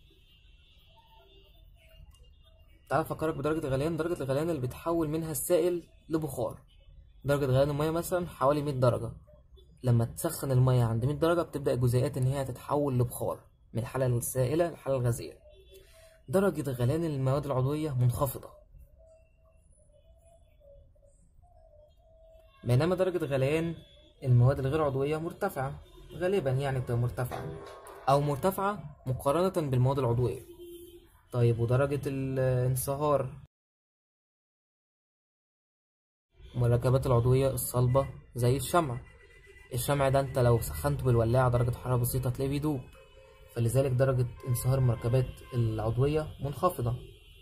تعال افكرك بدرجه الغليان. درجه الغليان اللي بتحول منها السائل لبخار. درجه غليان الميه مثلا حوالي مية درجه. لما تسخن الميه عند مية درجه بتبدا الجزيئات ان هي تتحول لبخار من الحاله السائله للحاله الغازيه. درجه غليان المواد العضويه منخفضه، بينما درجه غليان المواد الغير عضويه مرتفعه. غالبا يعني بتبقى مرتفعه او مرتفعه مقارنه بالمواد العضويه. طيب ودرجه الانصهار. المركبات العضويه الصلبه زي الشمع. الشمع ده انت لو سخنته بالولاعه درجه حراره بسيطه هتلاقيه بيدوب، فلذلك درجه انصهار المركبات العضويه منخفضه.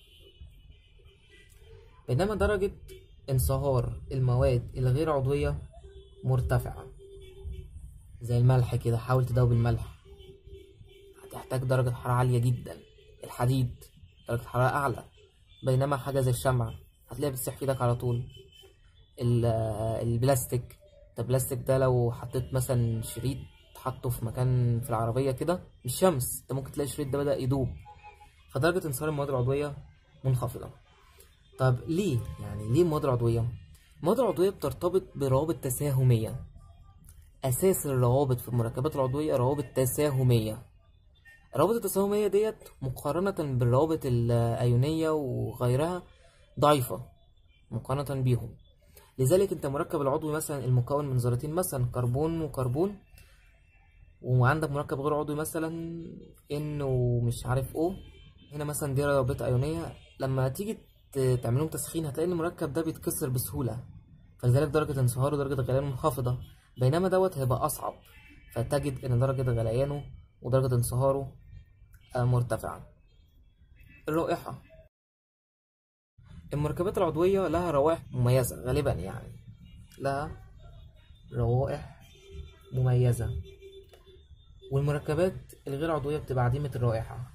بينما درجه انصهار المواد الغير عضويه مرتفعه. زي الملح كده، حاول تدوب الملح هتحتاج درجه حراره عاليه جدا. الحديد درجه حراره اعلى. بينما حاجه زي الشمع هتلاقيها بتسيح في ايدك على طول. البلاستيك ده، البلاستيك ده لو حطيت مثلا شريط حطه في مكان في العربية كده مش شمس، انت ممكن تلاقي الشريط ده بدأ يدوب. فدرجة انصهار المواد العضوية منخفضة. طب ليه؟ يعني ليه المواد العضوية؟ المواد العضوية بترتبط بروابط تساهمية. أساس الروابط في المركبات العضوية روابط تساهمية. الروابط التساهمية ديت مقارنة بالروابط الأيونية وغيرها ضعيفة مقارنة بيهم. لذلك انت مركب العضوي مثلا المكون من ذرتين مثلا كربون وكربون، وعندك مركب غير عضوي مثلا ان ومش عارف او، هنا مثلا دي روابط ايونيه، لما تيجي تعملهم تسخين هتلاقي ان المركب ده بيتكسر بسهوله، فلذلك درجه انصهاره ودرجه غليانه منخفضه. بينما دوت هيبقى اصعب، فتجد ان درجه غليانه ودرجه انصهاره مرتفعه. الرائحه. المركبات العضويه لها روائح مميزه غالبا، يعني لها روائح مميزه، والمركبات الغير عضوية بتبقى عديمة الرائحة.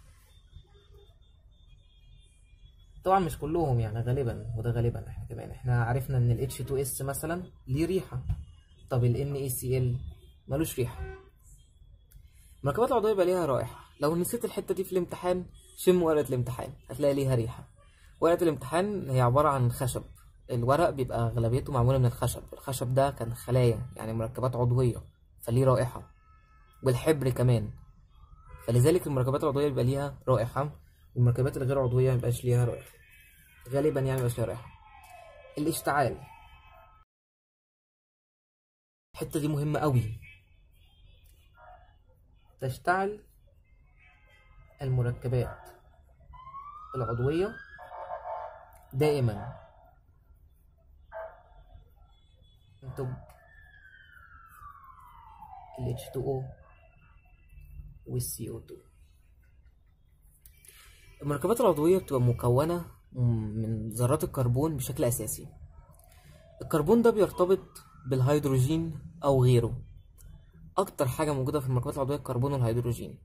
طبعا مش كلهم يعني، غالبا، وده غالبا احنا كمان احنا عرفنا ان ال إتش تو إس مثلا ليه ريحة. طب ال إن إيه سي إل ملوش ريحة. المركبات العضوية بقى ليها رائحة. لو نسيت الحتة دي في الامتحان شم ورقة الامتحان هتلاقي ليها ريحة. ورقة الامتحان هي عبارة عن خشب، الورق بيبقى أغلبيته معمولة من الخشب، الخشب ده كان خلايا يعني مركبات عضوية فليه رائحة، والحبر كمان. فلذلك المركبات العضوية بيبقى ليها رائحة، والمركبات الغير عضوية مبيبقاش ليها رائحة غالبا، يعني مبيبقاش ليها رائحة. الاشتعال، الحتة دي مهمة قوي. تشتعل المركبات العضوية دائما تنتج ال إتش تو أو وال سي أو تو. المركبات العضوية بتبقى مكونة من ذرات الكربون بشكل أساسي. الكربون ده بيرتبط بالهيدروجين أو غيره. أكتر حاجة موجودة في المركبات العضوية الكربون والهيدروجين،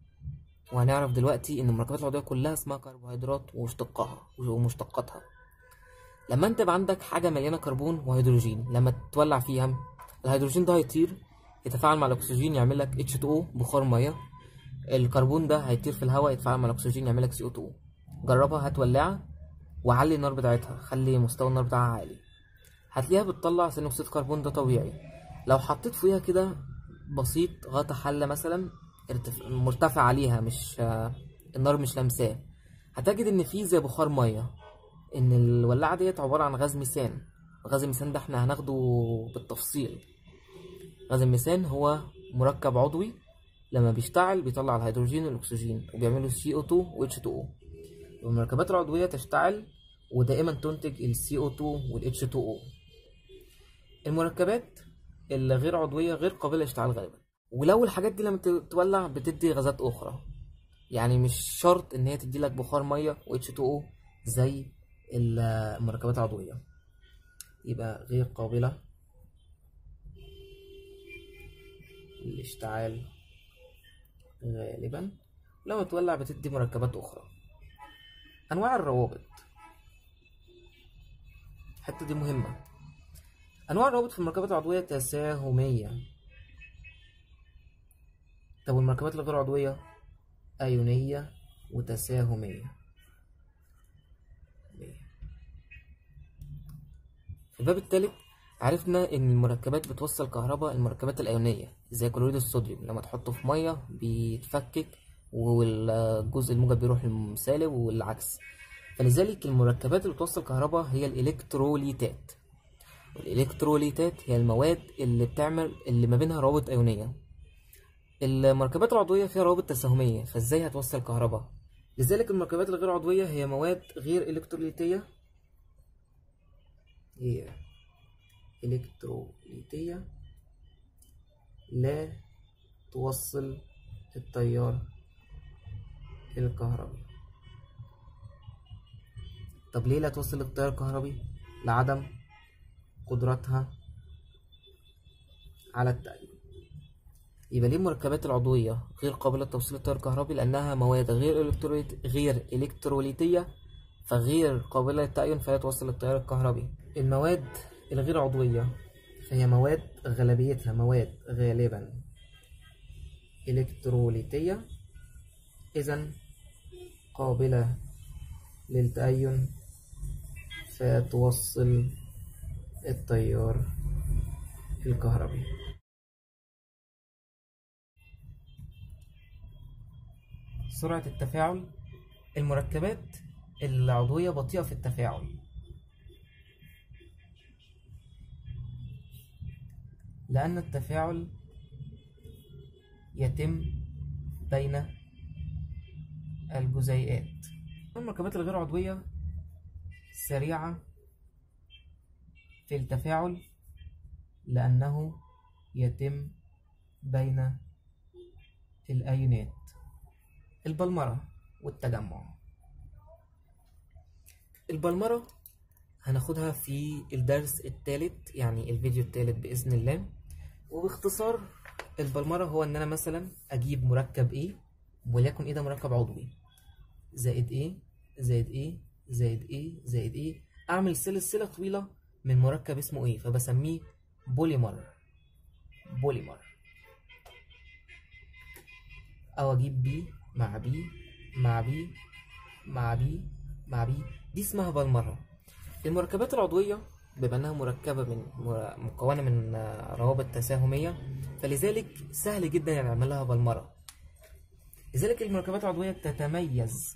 وهنعرف دلوقتي إن المركبات العضوية كلها اسمها كربوهيدرات ومشتقها ومشتقاتها. لما انت يبقى عندك حاجه مليانه كربون وهيدروجين، لما تولع فيها الهيدروجين ده هيطير يتفاعل مع الاكسجين يعمل لك اتش تو او بخار ميه. الكربون ده هيطير في الهواء يتفاعل مع الاكسجين يعمل لك سي او تو. جربها، هات ولاعه وعلي النار بتاعتها، خلي مستوى النار بتاعها عالي، هتلاقيها بتطلع ثاني اكسيد الكربون ده طبيعي. لو حطيت فيها كده بسيط غطا حله مثلا ارتف... مرتفع عليها، مش النار مش لامساه، هتجد ان في زي بخار ميه. ان الولاعه ديت عباره عن غاز ميثان. غاز الميثان ده احنا هناخده بالتفصيل. غاز الميثان هو مركب عضوي لما بيشتعل بيطلع الهيدروجين والاكسجين وبيعملوا سي او تو و اتش تو او. المركبات العضويه تشتعل ودائما تنتج ال سي او تو وال اتش تو او. المركبات الغير عضويه غير قابله للاشتعال غالبا، ولو الحاجات دي لما تولع بتدي غازات اخرى، يعني مش شرط ان هي تدي لك بخار ميه و اتش تو او زي المركبات العضويه. يبقى غير قابله للاشتعال غالبا، لما تولع بتدي مركبات اخرى. انواع الروابط، الحته دي مهمه. انواع الروابط في المركبات العضويه تساهميه. طب والمركبات الغير عضويه؟ ايونيه وتساهميه. في الباب الثالث عرفنا ان المركبات بتوصل كهرباء. المركبات الايونيه زي كلوريد الصوديوم لما تحطه في ميه بيتفكك والجزء الموجب بيروح للسالب والعكس. فلذلك المركبات اللي بتوصل كهرباء هي الالكتروليتات. والالكتروليتات هي المواد اللي بتعمل اللي ما بينها روابط ايونيه. المركبات العضويه فيها روابط تساهميه، فازاي هتوصل كهرباء؟ لذلك المركبات الغير عضويه هي مواد غير الكتروليتيه هي إلكتروليتية لا توصل التيار الكهربي. طب ليه لا توصل التيار الكهربي؟ لعدم قدرتها على التأيون. يبقى ليه المركبات العضوية غير قابلة لتوصيل التيار الكهربي؟ لأنها مواد غير إلكتروليت غير إلكتروليتية فغير قابلة للتأيون فلا توصل التيار الكهربي. المواد الغير عضوية فهي مواد غالبيتها مواد غالبا إلكتروليتية، إذن قابلة للتأين فتوصل التيار الكهربي. سرعة التفاعل. المركبات العضوية بطيئة في التفاعل لأن التفاعل يتم بين الجزيئات. المركبات الغير عضوية سريعة في التفاعل لأنه يتم بين الأيونات. البلمرة والتجمع. البلمرة هناخدها في الدرس الثالث، يعني الفيديو الثالث بإذن الله. وباختصار البلمرة هو ان انا مثلا اجيب مركب ايه، وليكن ايه ده مركب عضوي، زائد ايه زائد ايه زائد ايه زائد ايه، اعمل سلسلة طويلة من مركب اسمه ايه فبسميه بوليمر. بوليمر. او اجيب بي مع بي مع بي مع بي مع بي، دي اسمها بلمرة. المركبات العضوية بما انها مركبة من مكونة من روابط تساهمية فلذلك سهل جدا نعمل لها بلمرة. لذلك المركبات العضوية تتميز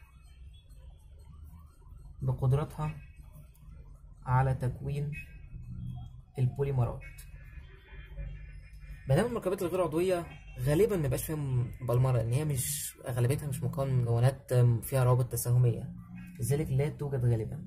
بقدرتها على تكوين البوليمرات. بينما المركبات الغير عضوية غالبا مبقاش فيها بلمرة لان هي مش غالبيتها مش مكون من مكونات فيها روابط تساهمية، لذلك لا توجد غالبا.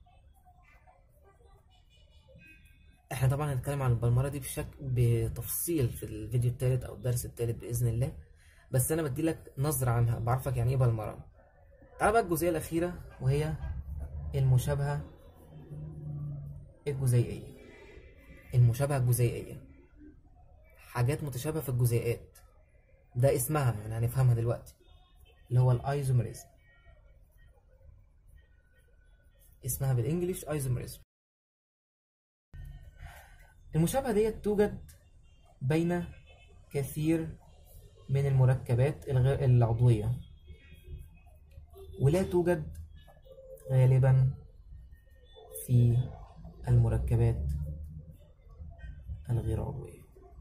احنا طبعا هنتكلم عن البلمرة دي بشكل بتفصيل في الفيديو الثالث او الدرس الثالث باذن الله، بس انا بديلك نظرة عنها بعرفك يعني ايه بلمرة. تعال بقى الجزئية الاخيرة وهي المشابهة الجزيئية. المشابهة الجزيئية حاجات متشابهة في الجزيئات، ده اسمها يعني هنفهمها دلوقتي، اللي هو الايزوميريزم. اسمها بالانجليش ايزوميريزم. المشابهة ديت توجد بين كثير من المركبات الغير العضوية، ولا توجد غالبا في المركبات الغير عضوية.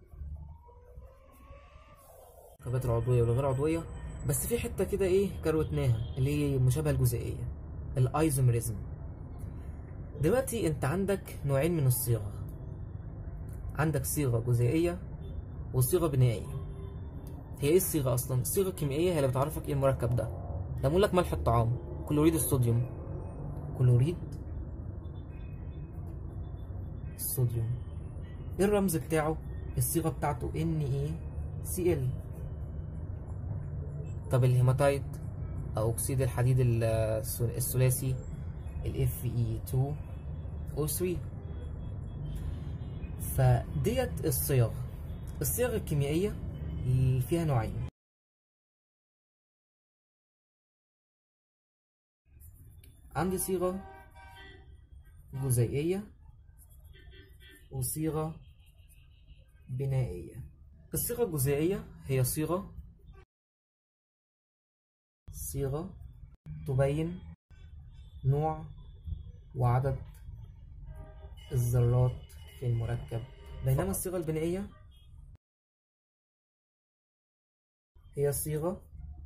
المركبات العضوية والغير عضوية، بس في حتة كده ايه كروتناها اللي هي المشابهة الجزيئية، الايزوميريزم. دلوقتي انت عندك نوعين من الصيغة، عندك صيغة جزيئية وصيغة بنائية. هي ايه الصيغة اصلا؟ الصيغة الكيميائية هي اللي بتعرفك ايه المركب ده. لما اقول لك ملح الطعام كلوريد الصوديوم، كلوريد الصوديوم، ايه الرمز بتاعه؟ الصيغة بتاعته ان اي سي ال. طب الهيماتايت او اكسيد الحديد الثلاثي الاف اي اتنين او تلاتة. فديت الصيغ. الصيغ الكيميائية فيها نوعين، عندي صيغة جزيئية وصيغة بنائية. الصيغة الجزيئية هي صيغة صيغة تبين نوع وعدد الذرات في المركب، بينما الصيغة البنائية هي صيغة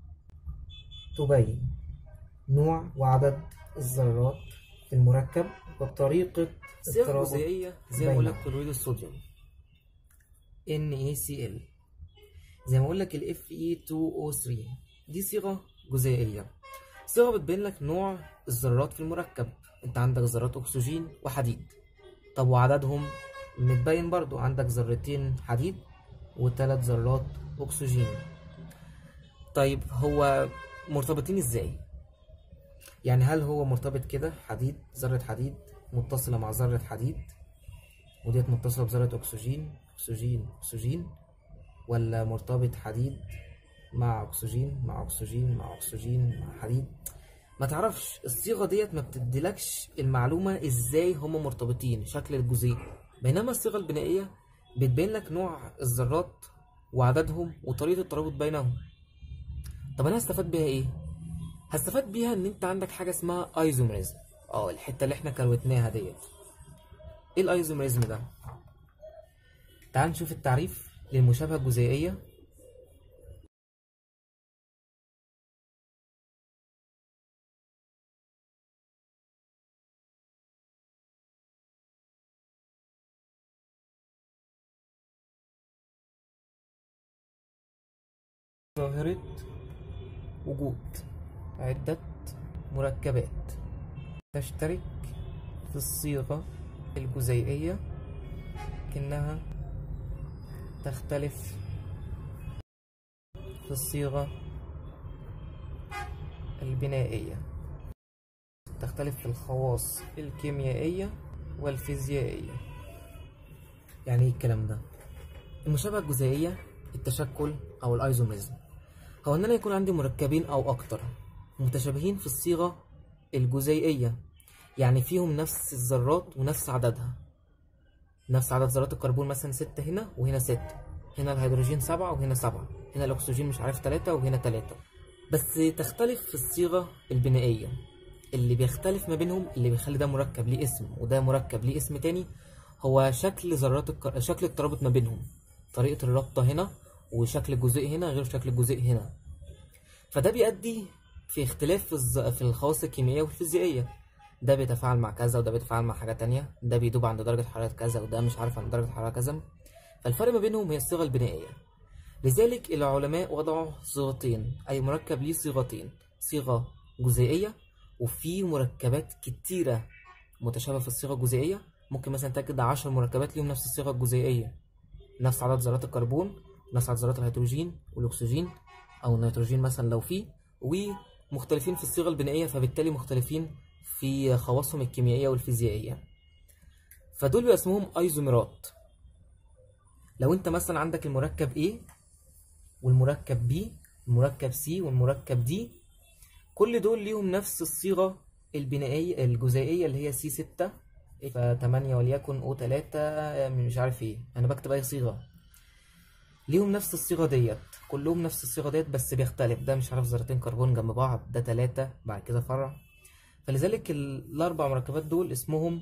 تبين نوع وعدد الذرات في المركب وطريقة الصيغة الجزيئية زي ما أقول لك كلوريد الصوديوم ان اي سي ال، زي ما أقول لك ال اف اي اتنين او تلاتة، دي صيغة جزيئية. صيغة بتبين لك نوع الذرات في المركب. انت عندك ذرات اكسجين وحديد، طب وعددهم متبين برضو، عندك ذرتين حديد وثلاث ذرات اكسجين. طيب هو مرتبطين ازاي؟ يعني هل هو مرتبط كده حديد، ذرة حديد متصلة مع ذرة حديد وديت متصلة بذرة اكسجين اكسجين اكسجين، ولا مرتبط حديد مع اكسجين مع اكسجين مع اكسجين مع حديد؟ ما تعرفش. الصيغة ديت ما بتديلكش المعلومة ازاي هما مرتبطين، شكل الجزيء. بينما الصيغة البنائية بتبين لك نوع الذرات وعددهم وطريقة الترابط بينهم. طب انا هستفاد بيها ايه؟ هستفاد بيها ان انت عندك حاجة اسمها ايزوميريزم. اه الحتة اللي احنا كروتناها ديت. ايه الايزوميريزم ده؟ تعال نشوف التعريف للمشابهة الجزيئية. ظاهرة وجود عدة مركبات تشترك في الصيغة الجزيئية لكنها تختلف في الصيغة البنائية، تختلف في الخواص الكيميائية والفيزيائية. يعني ايه الكلام ده؟ المشابهة الجزيئية التشكل أو الأيزوميريزم هو إن أنا يكون عندي مركبين أو أكتر متشابهين في الصيغة الجزيئية، يعني فيهم نفس الذرات ونفس عددها، نفس عدد ذرات الكربون مثلا ستة هنا وهنا ستة، هنا الهيدروجين سبعة وهنا سبعة، هنا الأكسجين مش عارف تلاتة وهنا تلاتة، بس تختلف في الصيغة البنائية. اللي بيختلف ما بينهم، اللي بيخلي ده مركب ليه اسم وده مركب ليه اسم تاني، هو شكل ذرات الك... شكل الترابط ما بينهم، طريقة الرابطة هنا، وشكل الجزيء هنا غير شكل الجزيء هنا. فده بيؤدي في اختلاف في, الز... في الخواص الكيميائية والفيزيائية. ده بيتفاعل مع كذا وده بيتفاعل مع حاجة تانية، ده بيدوب عند درجة حرارة كذا وده مش عارف عند درجة حرارة كذا. فالفرق ما بينهم هي الصيغة البنائية. لذلك العلماء وضعوا صيغتين، أي مركب ليه صيغتين، صيغة جزيئية وفي مركبات كتيرة متشابهة في الصيغة الجزيئية. ممكن مثلا تجد عشر مركبات ليهم نفس الصيغة الجزيئية، نفس عدد ذرات الكربون، نفس عدد ذرات الهيدروجين والأكسجين أو النيتروجين مثلا لو فيه، ومختلفين في الصيغة البنائية، فبالتالي مختلفين في خواصهم الكيميائية والفيزيائية. فدول بيبقى اسمهم ايزوميرات. لو انت مثلا عندك المركب A والمركب B والمركب C والمركب D، كل دول ليهم نفس الصيغة البنائية الجزيئية اللي هي سي ستة تمانية وليكن او تلاتة مش عارف ايه، انا بكتب اي صيغة ليهم نفس الصيغة ديت، كلهم نفس الصيغة ديت بس بيختلف، ده مش عارف ذرتين كربون جنب بعض، ده تلاتة بعد كده فرع. فلذلك الاربع مركبات دول اسمهم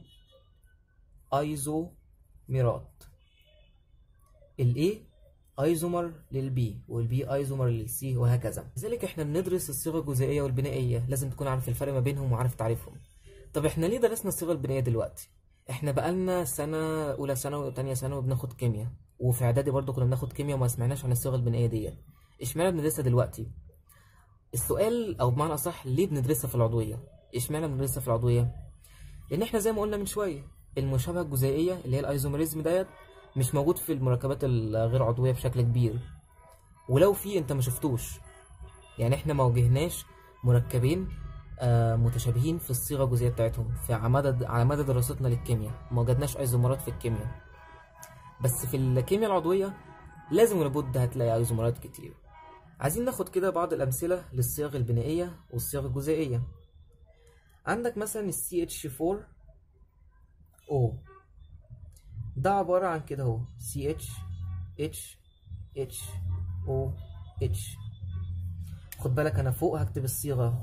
ايزوميرات. الايه ايزومر للبي، والبي ايزومر للسي، وهكذا. لذلك احنا بندرس الصيغه الجزيئيه والبنائيه، لازم تكون عارف الفرق ما بينهم وعارف تعريفهم. طب احنا ليه درسنا الصيغه البنائيه دلوقتي؟ احنا بقالنا سنه اولى ثانوي وثانيه ثانوي بناخد كيمياء، وفي اعدادي برضو كنا بناخد كيمياء وما سمعناش عن الصيغه البنائيه ديت. اشمعنى بندرسها دلوقتي؟ السؤال او بمعنى اصح ليه بندرسها في العضويه؟ اشمعنى بندرسها في العضويه؟ لان احنا زي ما قلنا من شويه المشابهه الجزيئيه اللي هي الايزوميريزم ديت مش موجود في المركبات الغير عضويه بشكل كبير، ولو في انت ما شفتوش. يعني احنا ما واجهناش مركبين آه متشابهين في الصيغه الجزيئيه بتاعتهم في عمد على مدى دراستنا للكيمياء، ما وجدناش ايزومرات في الكيمياء. بس في الكيمياء العضويه لازم ولابد هتلاقي ايزومرات كتير. عايزين ناخد كده بعض الامثله للصيغ البنائيه والصيغ الجزيئيه. عندك مثلا السي اتش فور او، ده عبارة عن كده اهو سي اتش اتش اتش او اتش. خد بالك انا فوق هكتب الصيغة،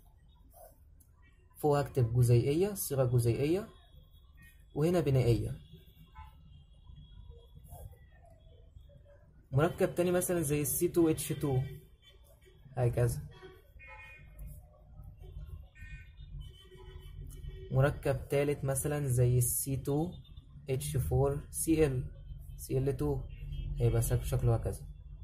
فوق هكتب جزيئية، صيغة جزيئية، وهنا بنائية. مركب تاني مثلا زي السي تو اتش تو هكذا. مركب تالت مثلا زي السي تو اتش فور سي ال سي ال تو، هيبقى شكله هكذا.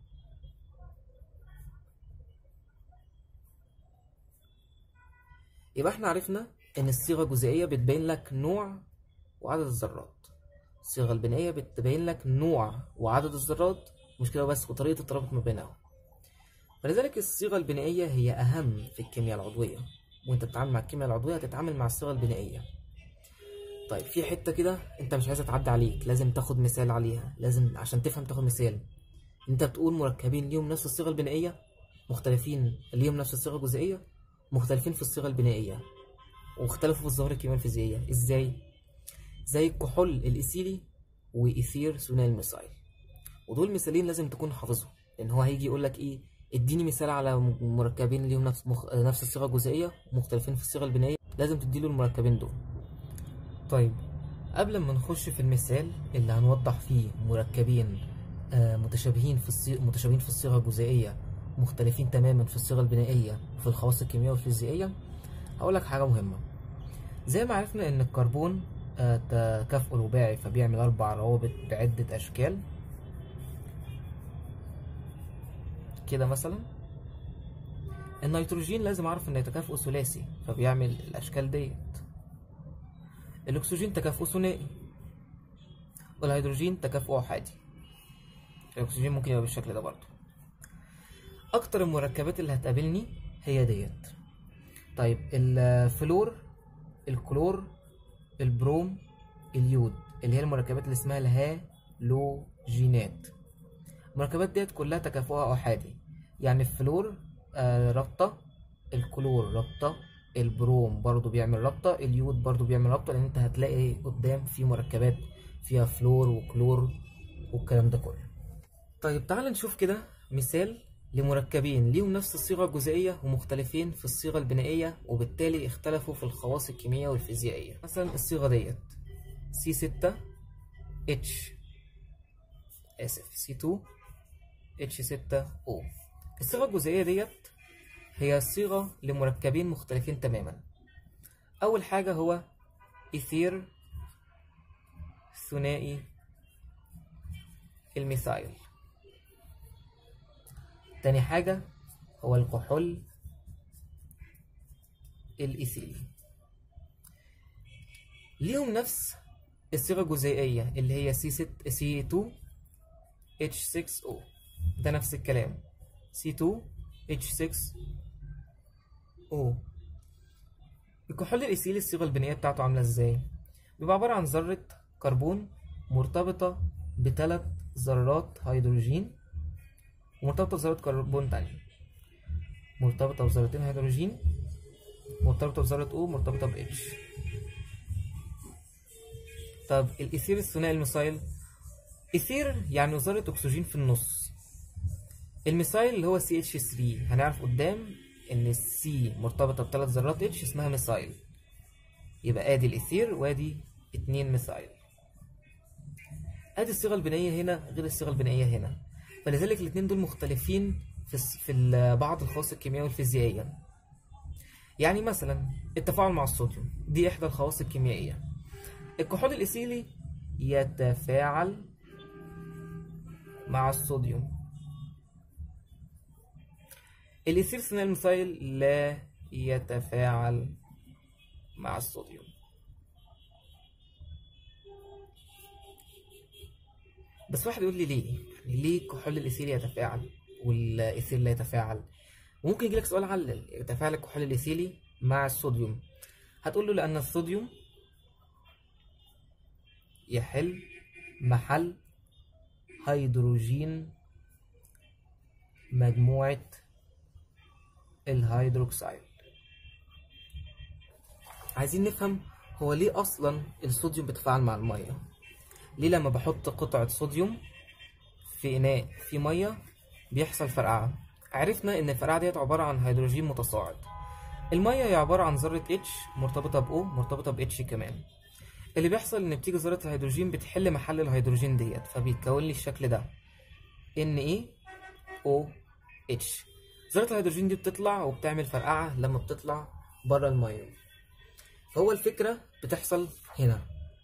يبقى احنا عرفنا ان الصيغه الجزيئيه بتبين لك نوع وعدد الذرات، الصيغه البنائيه بتبين لك نوع وعدد الذرات، مش كده بس، وطريقه الترابط ما بينهم. فلذلك الصيغه البنائيه هي اهم في الكيمياء العضويه، وانت بتتعامل مع الكيمياء العضويه هتتعامل مع الصيغه البنائيه. طيب في حته كده انت مش عايزها تعدي عليك، لازم تاخد مثال عليها، لازم عشان تفهم تاخد مثال. انت بتقول مركبين ليهم نفس الصيغه البنائيه مختلفين، ليهم نفس الصيغه الجزيئيه مختلفين في الصيغه البنائيه، واختلفوا في الظواهر الكيميائيه الفيزيائيه. ازاي؟ زي الكحول الايثيلي وايثير ثنائي الميثايل، ودول مثالين لازم تكون حافظهم، لان هو هيجي يقول لك ايه، اديني مثال على مركبين ليهم نفس مخ... نفس الصيغه الجزيئيه مختلفين في الصيغه البنائيه، لازم تديله المركبين دول. طيب قبل ما نخش في المثال اللي هنوضح فيه مركبين آه متشابهين في الصيغه متشابهين في الصيغه الجزيئيه مختلفين تماما في الصيغه البنائيه وفي الخواص الكيميائيه والفيزيائيه، هقول لك حاجه مهمه. زي ما عرفنا ان الكربون آه تكافؤ رباعي فبيعمل اربع روابط بعده اشكال كده. مثلا النيتروجين لازم اعرف ان تكافؤ ثلاثي فبيعمل الاشكال ديت. الاكسجين تكافؤ ثنائي، والهيدروجين تكافؤ احادي. الاكسجين ممكن يبقى بالشكل ده برضه. اكتر المركبات اللي هتقابلني هي ديت. طيب الفلور، الكلور، البروم، اليود، اللي هي المركبات اللي اسمها الهالوجينات. المركبات ديت كلها تكافؤها احادي، يعني الفلور آه رابطه، الكلور رابطه، البروم برضو بيعمل رابطه، اليود برضو بيعمل رابطه، لان انت هتلاقي قدام في مركبات فيها فلور وكلور والكلام ده كله. طيب تعال نشوف كده مثال لمركبين ليهم نفس الصيغه الجزيئيه ومختلفين في الصيغه البنائيه، وبالتالي اختلفوا في الخواص الكيميائيه والفيزيائيه. مثلا الصيغه ديت سي ستة اتش اسف سي تو اتش ستة او. الصيغه الجزيئيه ديت هي صيغه لمركبين مختلفين تماما. اول حاجه هو ايثير ثنائي الميثايل. تاني حاجة هو الكحول الإيثيلي. ليهم نفس الصيغة الجزيئية اللي هي سي ستة سي تو اتش ستة او، ده نفس الكلام سي تو اتش ستة او. الكحول الإيثيلي الصيغة البنائية بتاعته عاملة ازاي؟ بيبقى عبارة عن ذرة كربون مرتبطة بثلاث ذرات هيدروجين، ومرتبطة بذرة كربون تانية، مرتبطة بذرتين هيدروجين مرتبطة بذرة O مرتبطة ب H. طب الإيثير الثنائي الميثايل، إيثير يعني ذرة أكسجين في النص. الميثايل اللي هو سي اتش ثري، هنعرف قدام إن السي مرتبطة بثلاث ذرات اتش اسمها ميثايل. يبقى آدي الإيثير وآدي اتنين ميثايل. آدي الصيغة البنائية هنا غير الصيغة البنائية هنا، فلذلك الاتنين دول مختلفين في في بعض الخواص الكيميائية والفيزيائية. يعني مثلا التفاعل مع الصوديوم دي إحدى الخواص الكيميائية. الكحول الإيثيلي يتفاعل مع الصوديوم. الإيثير الثنائي الميثايل لا يتفاعل مع الصوديوم. بس واحد يقول لي ليه؟ يعني ليه الكحول الإيثيلي يتفاعل والإيثير لا يتفاعل؟ وممكن يجيلك سؤال علل، يتفاعل الكحول الإيثيلي مع الصوديوم. هتقول له لأن الصوديوم يحل محل هيدروجين مجموعة الهيدروكسيد. عايزين نفهم هو ليه أصلا الصوديوم بيتفاعل مع المية؟ ليه لما بحط قطعة صوديوم في إناء في مية بيحصل فرقعة؟ عرفنا إن الفرقعة ديت عبارة عن هيدروجين متصاعد. المية هي عبارة عن ذرة H مرتبطة ب O مرتبطة ب H كمان. اللي بيحصل إن بتيجي ذرة الهيدروجين بتحل محل الهيدروجين ديت، فبيتكون لي الشكل ده إن إيه أو إتش. ذرة الهيدروجين دي بتطلع وبتعمل فرقعة لما بتطلع بره المية. فهو الفكرة بتحصل هنا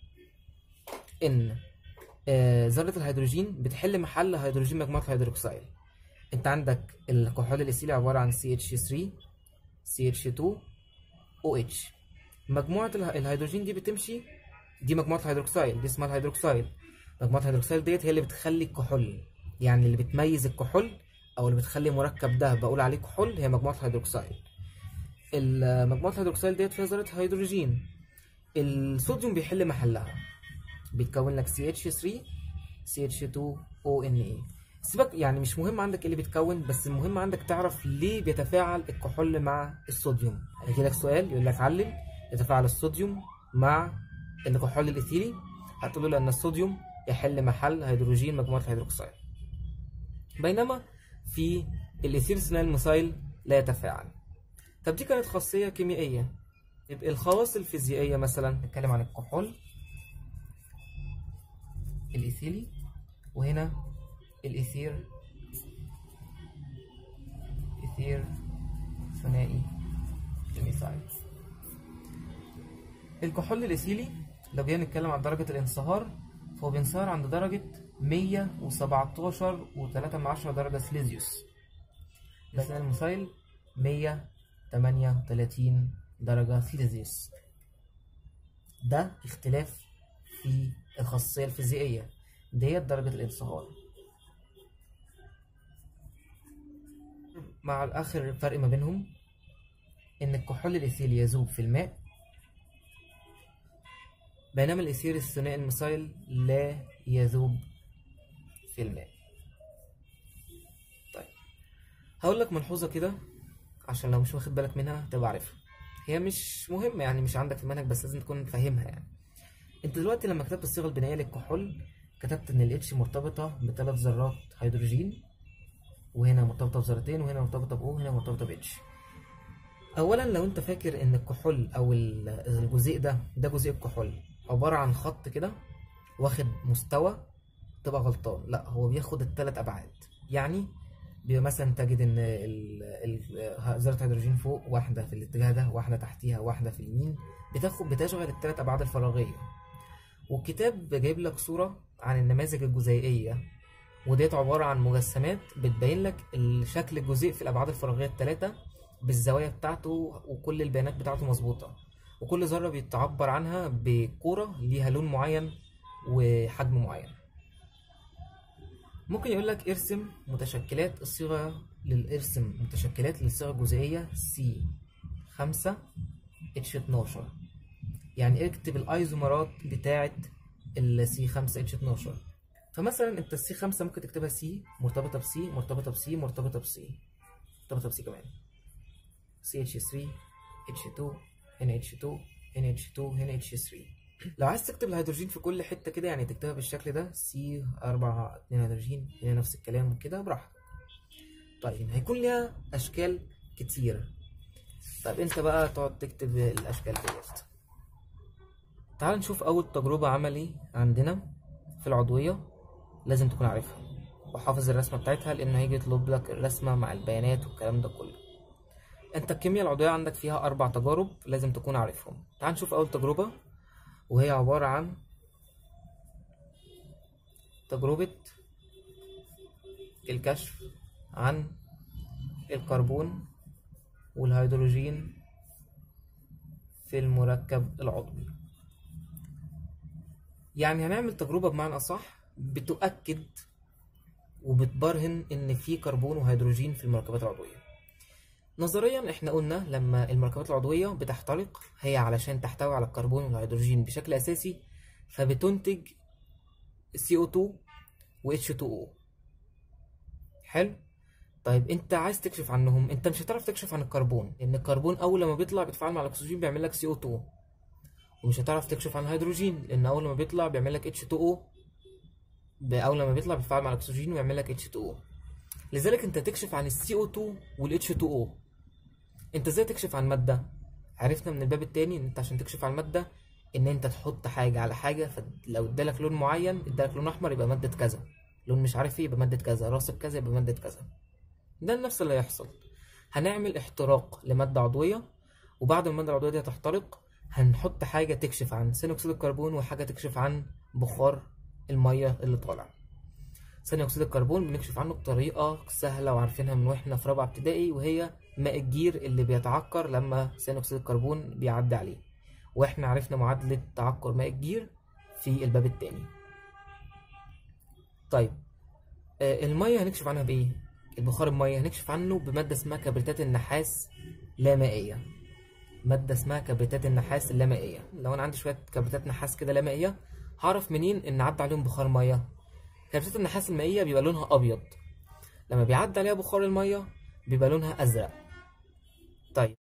إن آه ذرة الهيدروجين بتحل محل هيدروجين مجموعة الهيدروكسيد. أنت عندك الكحول الإيثيلي عبارة عن سي اتش ثري سي اتش تو او اتش. مجموعة الهيدروجين دي بتمشي، دي مجموعة الهيدروكسيد، دي اسمها الهيدروكسيد. مجموعة الهيدروكسيد ديت هي اللي بتخلي الكحول، يعني اللي بتميز الكحول أو اللي بتخلي مركب ده بقول عليه كحول هي مجموعة الهيدروكسيد. مجموعة الهيدروكسيد ديت فيها ذرة هيدروجين. الصوديوم بيحل محلها، بيتكون لك سي اتش ثري سي اتش تو او ان اي. سيبك يعني مش مهم عندك ايه اللي بيتكون، بس المهم عندك تعرف ليه بيتفاعل الكحول مع الصوديوم. هيجي لك سؤال يقول لك علل يتفاعل الصوديوم مع الكحول الإيثيلي، هتقول له لأن الصوديوم يحل محل هيدروجين مجموعة الهيدروكسيد، بينما في الإيثير الثنائي الميثايل لا يتفاعل. طب دي كانت خاصية كيميائية. يبقى الخواص الفيزيائية مثلا نتكلم عن الكحول الإيثيلي، وهنا الإيثير إيثير ثنائي الميثايل. الكحول الإيثيلي لو جينا نتكلم عن درجة الانصهار فهو بينصهر عند درجة مية وسبعتاشر وتلاتة من عشرة درجة سليزيوس. مثلا الميثايل مية تمانية وتلاتين درجة سليزيوس. ده اختلاف في الخاصية الفيزيائية ديت درجة الانصهار. مع الآخر فرق ما بينهم إن الكحول الإيثيلي يذوب في الماء، بينما الإيثير الثنائي الميثايل لا يذوب في الماء. طيب هقول لك ملحوظة كده عشان لو مش واخد بالك منها تبقى عارفها. هي مش مهمة يعني، مش عندك في المنهج، بس لازم تكون فاهمها. يعني انت دلوقتي لما كتبت الصيغة البنائية للكحول كتبت ان ال H مرتبطة بثلاث ذرات هيدروجين، وهنا مرتبطة بذرتين، وهنا مرتبطة ب O، وهنا مرتبطة ب H. اولا لو انت فاكر ان الكحول او الجزيء ده ده جزيء الكحول عبارة عن خط كده واخد مستوى، تبقى غلطان. لا، هو بياخد الثلاث ابعاد. يعني بيبقى مثلا تجد ان ذرة هيدروجين فوق واحدة في الاتجاه ده، واحدة تحتيها، واحدة في اليمين، بتاخد بتشغل الثلاث ابعاد الفراغية. والكتاب جايب لك صورة عن النماذج الجزيئية، وديت عبارة عن مجسمات بتبين لك الشكل الجزيء في الابعاد الفراغية الثلاثة بالزوايا بتاعته، وكل البيانات بتاعته مظبوطة، وكل ذرة بيتعبر عنها بكورة ليها لون معين وحجم معين. ممكن يقول لك ارسم متشكلات الصيغة للارسم متشكلات للصيغة الجزيئية سي خمسة اتش اتناشر، يعني اكتب الايزومرات بتاعة ال سي خمسة اتش اتناشر. فمثلا انت السي خمسة ممكن تكتبها سي مرتبطة بسي مرتبطة بسي مرتبطة بسي مرتبطة بسي كمان، سي اتش ثري اتش اتنين هنا اتش اتنين هنا اتش اتنين هنا اتش تلاتة. لو عايز تكتب الهيدروجين في كل حته كده يعني تكتبها بالشكل ده سي أربعة اتنين هيدروجين، هنا نفس الكلام كده براحتك. طيب هيكون ليها اشكال كتير. طيب انت بقى تقعد تكتب الاشكال ديت. تعال نشوف اول تجربه عملي عندنا في العضويه، لازم تكون عارفها وحافظ الرسمه بتاعتها لانه هيجي يطلب لك الرسمه مع البيانات والكلام ده كله. انت الكيمياء العضويه عندك فيها اربع تجارب لازم تكون عارفهم. تعال نشوف اول تجربه وهي عباره عن تجربه الكشف عن الكربون والهيدروجين في المركب العضوي. يعني هنعمل تجربة بمعنى أصح بتؤكد وبتبرهن إن في كربون وهيدروجين في المركبات العضوية. نظريا إحنا قلنا لما المركبات العضوية بتحترق هي علشان تحتوي على الكربون والهيدروجين بشكل أساسي فبتنتج سي او اتنين و اتش اتنين او. حلو؟ طيب انت عايز تكشف عنهم، انت مش هتعرف تكشف عن الكربون لان الكربون اول لما بيطلع بيتفاعل مع الاكسجين بيعمل لك سي او اتنين، ومش هتعرف تكشف عن الهيدروجين لان اول لما بيطلع بيعمل لك اتش اتنين او، اول لما بيطلع بيتفاعل مع الاكسجين ويعمل لك اتش اتنين او. لذلك انت تكشف عن السي او اتنين والاتش اتنين او. انت ازاي تكشف عن ماده؟ عرفنا من الباب التاني ان انت عشان تكشف عن الماده ان انت تحط حاجه على حاجه، فلو ادالك لون معين ادالك لون احمر يبقى ماده كذا، لون مش عارف ايه يبقى ماده كذا، راسب كذا يبقى ماده كذا. ده نفس اللي هيحصل. هنعمل احتراق لمادة عضوية، وبعد ما المادة العضوية دي تحترق هنحط حاجة تكشف عن ثاني أكسيد الكربون وحاجة تكشف عن بخار المية اللي طالع. ثاني أكسيد الكربون بنكشف عنه بطريقة سهلة وعارفينها من واحنا في رابعة ابتدائي، وهي ماء الجير اللي بيتعكر لما ثاني أكسيد الكربون بيعدي عليه، واحنا عرفنا معادلة تعكر ماء الجير في الباب التاني. طيب آه المية هنكشف عنها بإيه؟ البخار المية هنكشف عنه بمادة اسمها كبريتات النحاس اللامائية. مادة اسمها كبريتات النحاس اللامائية. لو أنا عندي شوية كبريتات نحاس كده لامائية هعرف منين إن عدى عليهم بخار مية؟ كبريتات النحاس المائية بيبقى لونها أبيض، لما بيعدي عليها بخار المية بيبقى لونها أزرق. طيب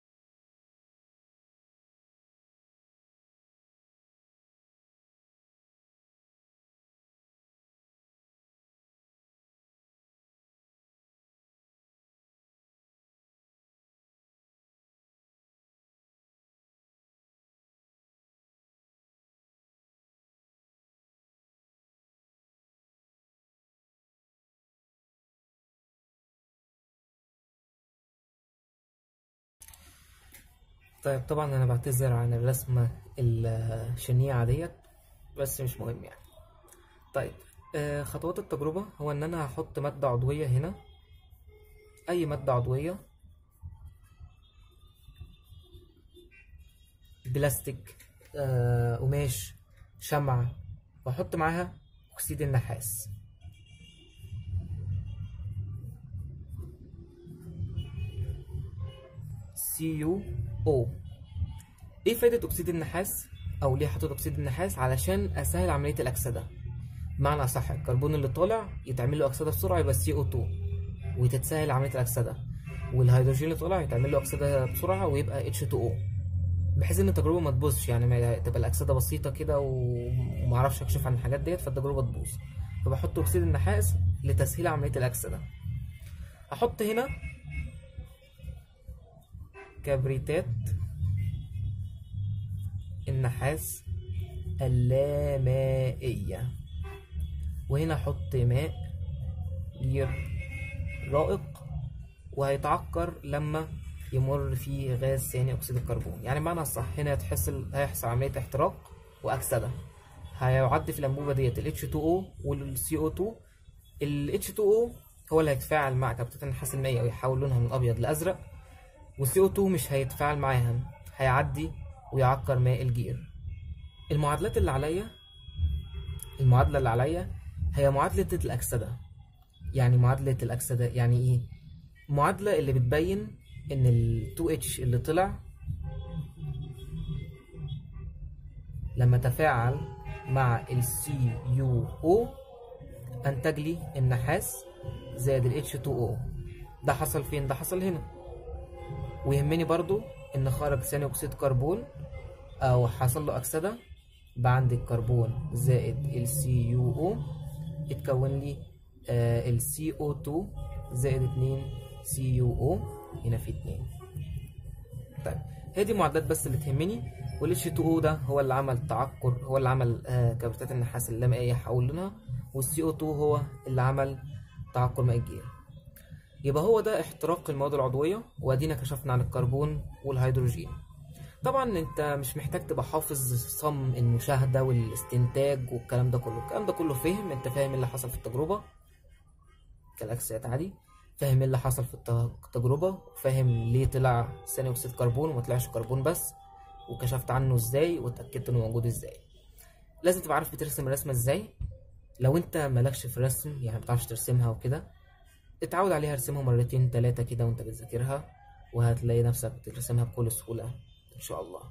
طيب طبعا انا بعتذر عن الرسمة الشنيعة ديت بس مش مهم يعني. طيب آه خطوات التجربة هو ان انا هحط مادة عضوية هنا، اي مادة عضوية، بلاستيك، آه قماش، شمع، واحط معاها اكسيد النحاس. سي يو او. ايه فايدة اكسيد النحاس او ليه حطيت اكسيد النحاس؟ علشان اسهل عملية الاكسدة. بمعنى صح الكربون اللي طالع يتعمل له اكسدة بسرعة يبقى سي او اتنين وتتسهل عملية الاكسدة، والهيدروجين اللي طالع يتعمل له اكسدة بسرعة ويبقى اتش اتنين او، بحيث ان التجربة ما تبوظش، يعني ما تبقى الاكسدة بسيطة كده ومعرفش اكشف عن الحاجات ديت فالتجربة تبوظ. فبحط اكسيد النحاس لتسهيل عملية الاكسدة. احط هنا كبريتات النحاس اللامائية، وهنا احط ماء جير رائق وهيتعكر لما يمر فيه غاز ثاني اكسيد الكربون. يعني بمعنى الصح هنا هتحصل هيحصل عملية احتراق واكسدة، هيعدي في الانبوبة ديت ال اتش اتنين او وال سي او اتنين. ال اتش اتنين او هو اللي هيتفاعل مع كبريتات النحاس المائية ويحول لونها من ابيض لازرق، والسي او اتنين مش هيتفاعل معاها، هيعدي ويعكر ماء الجير. المعادلات اللي عليا المعادلة اللي عليا هي معادلة الأكسدة. يعني معادلة الأكسدة يعني إيه؟ معادلة اللي بتبين إن ال تو اتش اللي طلع لما تفاعل مع ال سي يو او أنتج لي النحاس زائد ال اتش اتنين او. ده حصل فين؟ ده حصل هنا. ويهمني برضو ان خرج ثاني اكسيد كربون او حصل له اكسده، يبقى عندي الكربون زائد ال سي يو او اتكون لي آه ال سي او اتنين زائد اتنين سي يو او، هنا في اتنين. طيب هي دي معادلات بس اللي تهمني، وال اتش اتنين او ده هو اللي عمل تعكر، هو اللي عمل آه كبريتات النحاس اللامائيه حول لونها، والسي او اتنين هو اللي عمل تعكر ماء الجير. يبقى هو ده احتراق المواد العضويه، وادينا كشفنا عن الكربون والهيدروجين. طبعا انت مش محتاج تبقى حافظ صم المشاهده والاستنتاج والكلام ده كله، الكلام ده كله فهم، انت فاهم اللي حصل في التجربه كالاكسيات عادي، فاهم اللي حصل في التجربه، وفاهم ليه طلع ثاني اكسيد كربون وما طلعش كربون بس، وكشفت عنه ازاي واتاكدت انه موجود ازاي. لازم تبقى عارف بترسم الرسمه ازاي. لو انت مالكش في الرسم، يعني ما بتعرفش ترسمها وكده، اتعود عليها، ارسمها مرتين ثلاثه كده وانت بتذاكرها، وهتلاقي نفسك بترسمها بكل سهوله ان شاء الله.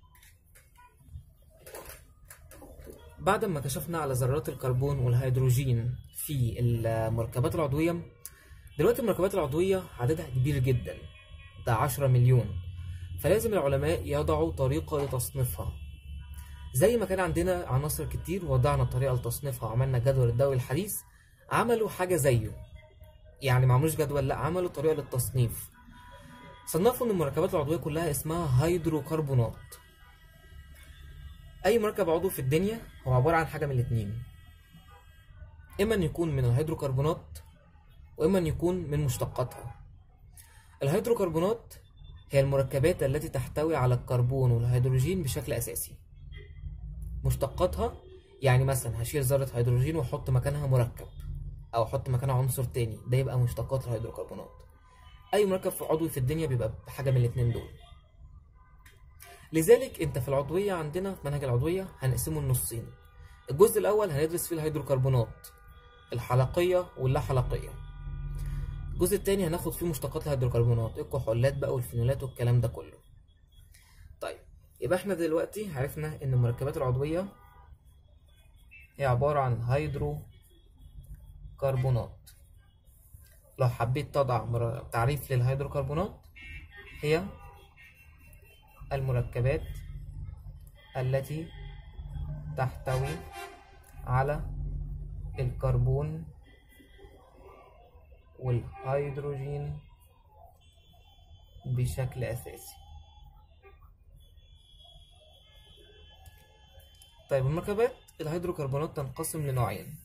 بعد ما كشفنا على ذرات الكربون والهيدروجين في المركبات العضويه، دلوقتي المركبات العضويه عددها كبير جدا، ده عشرة مليون، فلازم العلماء يضعوا طريقه لتصنيفها. زي ما كان عندنا عناصر كتير وضعنا طريقه لتصنيفها وعملنا جدول الدوري الحديث، عملوا حاجه زيه، يعني ما عملوش جدول، لا عملوا طريقه للتصنيف. صنفوا ان المركبات العضويه كلها اسمها هيدروكربونات. اي مركب عضوي في الدنيا هو عباره عن حاجه من الاتنين، اما ان يكون من الهيدروكربونات واما ان يكون من مشتقاتها. الهيدروكربونات هي المركبات التي تحتوي على الكربون والهيدروجين بشكل اساسي. مشتقاتها يعني مثلا هشيل ذره هيدروجين واحط مكانها مركب، او احط مكانها عنصر تاني، ده يبقى مشتقات الهيدروكربونات. اي مركب عضوي في الدنيا بيبقى بحاجه من الاتنين دول. لذلك انت في العضويه عندنا، في منهج العضويه هنقسمه لنصين. الجزء الاول هندرس فيه الهيدروكربونات الحلقيه واللا حلقيه. الجزء الثاني هناخد فيه مشتقات الهيدروكربونات، الكحولات بقى والفينولات والكلام ده كله. طيب يبقى احنا دلوقتي عرفنا ان المركبات العضويه هي عباره عن هيدروكربونات. لو حبيت تضع تعريف للهيدروكربونات، هي المركبات التي تحتوي على الكربون والهيدروجين بشكل أساسي. طيب المركبات الهيدروكربونات تنقسم لنوعين.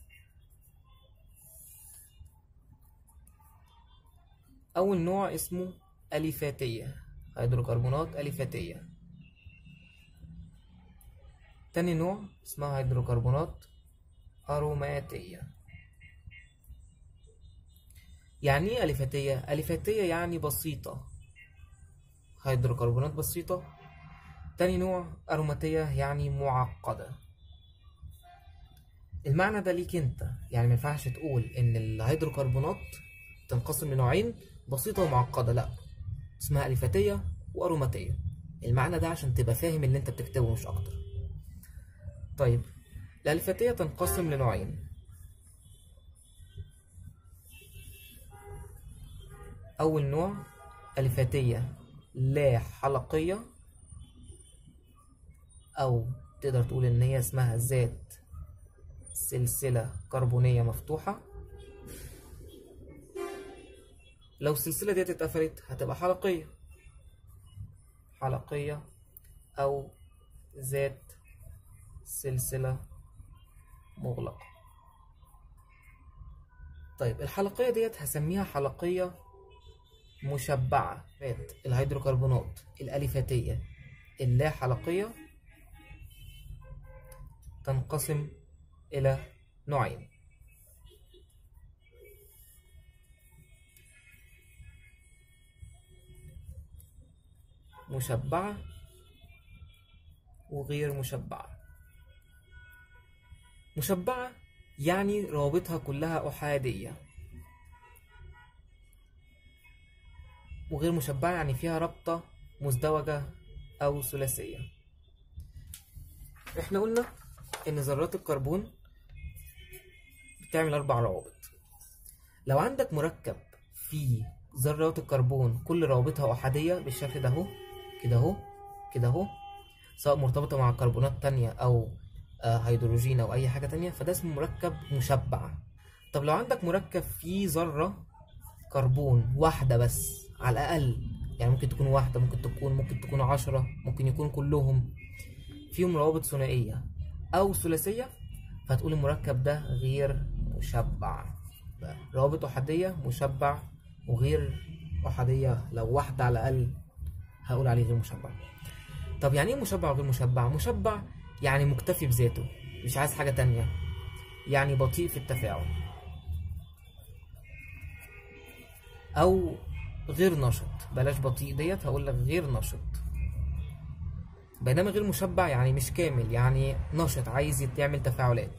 أول نوع اسمه أليفاتية، هيدروكربونات أليفاتية. تاني نوع اسمها هيدروكربونات أروماتية. يعني ايه أليفاتية؟ أليفاتية يعني بسيطة، هيدروكربونات بسيطة. تاني نوع أروماتية يعني معقدة. المعنى ده ليك انت، يعني ما ينفعش تقول ان الهيدروكربونات تنقسم لنوعين، بسيطة ومعقدة، لا، اسمها أليفاتية وأروماتية. المعنى ده عشان تبقى فاهم اللي انت بتكتبه مش اكتر. طيب الأليفاتية تنقسم لنوعين. أول نوع أليفاتية لا حلقية، أو تقدر تقول إن هي اسمها ذات سلسلة كربونية مفتوحة. لو السلسلة دي اتقفلت هتبقى حلقية، حلقية أو ذات سلسلة مغلقة. طيب الحلقية ديت هسميها حلقية مشبعة. الهيدروكربونات الأليفاتية اللا حلقية تنقسم إلى نوعين. مشبعة وغير مشبعة. مشبعة يعني روابطها كلها أحادية، وغير مشبعة يعني فيها رابطة مزدوجة أو ثلاثية. احنا قلنا إن ذرات الكربون بتعمل أربع روابط. لو عندك مركب فيه ذرات الكربون كل روابطها أحادية بالشكل ده اهو، كده اهو كده اهو، سواء مرتبطة مع كربونات تانية أو آه، هيدروجين أو أي حاجة تانية، فده اسمه مركب مشبع. طب لو عندك مركب فيه ذرة كربون واحدة بس على الأقل، يعني ممكن تكون واحدة، ممكن تكون ممكن تكون عشرة، ممكن يكون كلهم فيهم روابط ثنائية أو ثلاثية، فهتقول المركب ده غير مشبع. روابط أحادية مشبع، وغير أحادية لو واحدة على الأقل هقول عليه غير مشبع. طب يعني ايه مشبع وغير مشبع؟ مشبع يعني مكتفي بذاته، مش عايز حاجة تانية، يعني بطيء في التفاعل أو غير نشط. بلاش بطيء ديت، هقول لك غير نشط. بينما غير مشبع يعني مش كامل، يعني نشط عايز يعمل تفاعلات.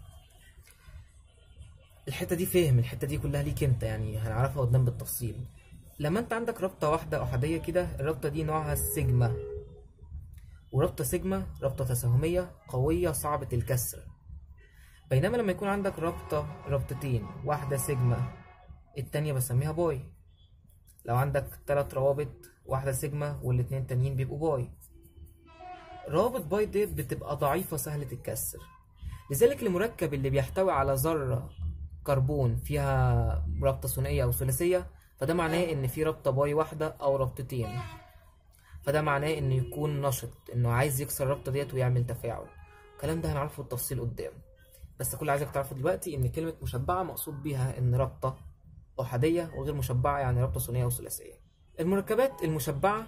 الحتة دي فهم، الحتة دي كلها ليك انت، يعني هنعرفها قدام بالتفصيل. لما انت عندك رابطة واحدة أحادية كده، الرابطة دي نوعها السيجما، ورابطة سيجما رابطة تساهمية قوية صعبة الكسر. بينما لما يكون عندك رابطة رابطتين، واحدة سيجما التانية بسميها باي. لو عندك تلات روابط، واحدة سيجما والاتنين تانيين بيبقوا باي. روابط باي ديت بتبقى ضعيفة سهلة الكسر، لذلك المركب اللي بيحتوي على ذرة كربون فيها رابطة ثنائية أو ثلاثية، فده معناه إن في رابطة باي واحدة أو رابطتين، فده معناه إنه يكون نشط، إنه عايز يكسر الرابطة ديت ويعمل تفاعل. الكلام ده هنعرفه بالتفصيل قدام، بس كل اللي عايزك تعرفه دلوقتي إن كلمة مشبعة مقصود بيها إن رابطة أحادية، وغير مشبعة يعني رابطة ثنائية أو ثلاثية. المركبات المشبعة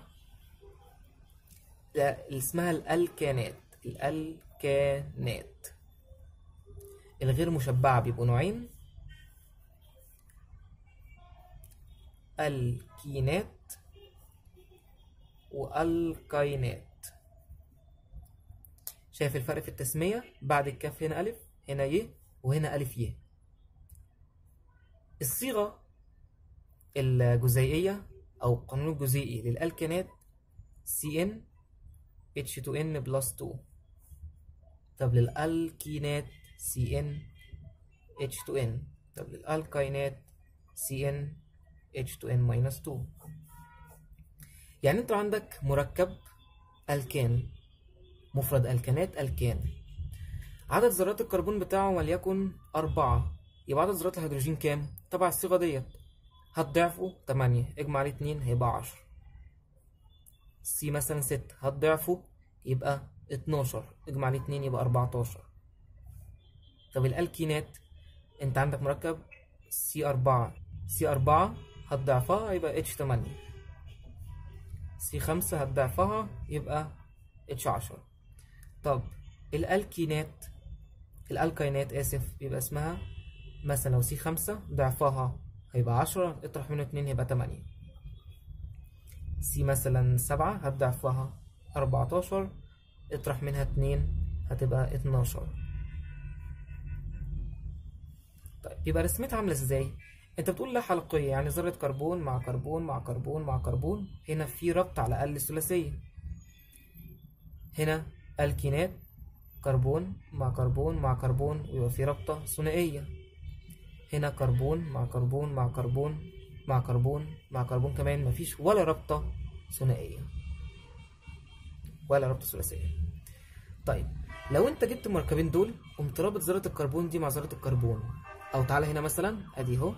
اسمها الألكانات. الألكانات. الغير مشبعة بيبقوا نوعين، الكينات والكاينات. شايف الفرق في التسمية؟ بعد الكاف هنا ألف، هنا ي، وهنا ألف ي. الصيغة الجزيئية أو القانون الجزيئي للألكانات سي إن اتش تو إن بلس اتنين. طب للألكينات سي إن اتش تو إن. طب للألكاينات سي إن اتش تو إن ماينس اتنين. يعني انت عندك مركب ألكان، مفرد ألكانات ألكان، عدد ذرات الكربون بتاعه وليكن أربعة، يبقى عدد ذرات الهيدروجين كام؟ طبعا الصيغة ديت هتضعفه تمانية، اجمع عليه اتنين هيبقى عشرة. سي مثلا ستة، هتضعفه يبقى اتناشر، اجمع عليه اتنين يبقى أربعتاشر. طب الألكينات انت عندك مركب سي أربعة، سي أربعة هتضعفها يبقى اتش تمانية، سي خمسة هتضعفها يبقى اتش عشرة. طب الألكينات الألكاينات آسف يبقى اسمها مثلا لو سي خمسة ضعفها هيبقى عشرة، اطرح منه اتنين هيبقى تمانية. سي مثلا سبعة هتضعفها أربعتاشر، اطرح منها اتنين هتبقى اتناشر. طيب يبقى رسمتها عاملة ازاي؟ انت بتقول لا حلقية، يعني ذرة كربون مع كربون مع كربون مع كربون، هنا في ربط على الأقل ثلاثية. هنا ألكينات كربون مع كربون مع كربون ويبقى في رابطة ثنائية. هنا كربون مع كربون مع كربون مع كربون مع كربون كمان، مفيش ولا رابطة ثنائية ولا رابطة ثلاثية. طيب لو انت جبت المركبين دول قمت رابط ذرة الكربون دي مع ذرة الكربون، او تعالى هنا مثلا ادي اهو،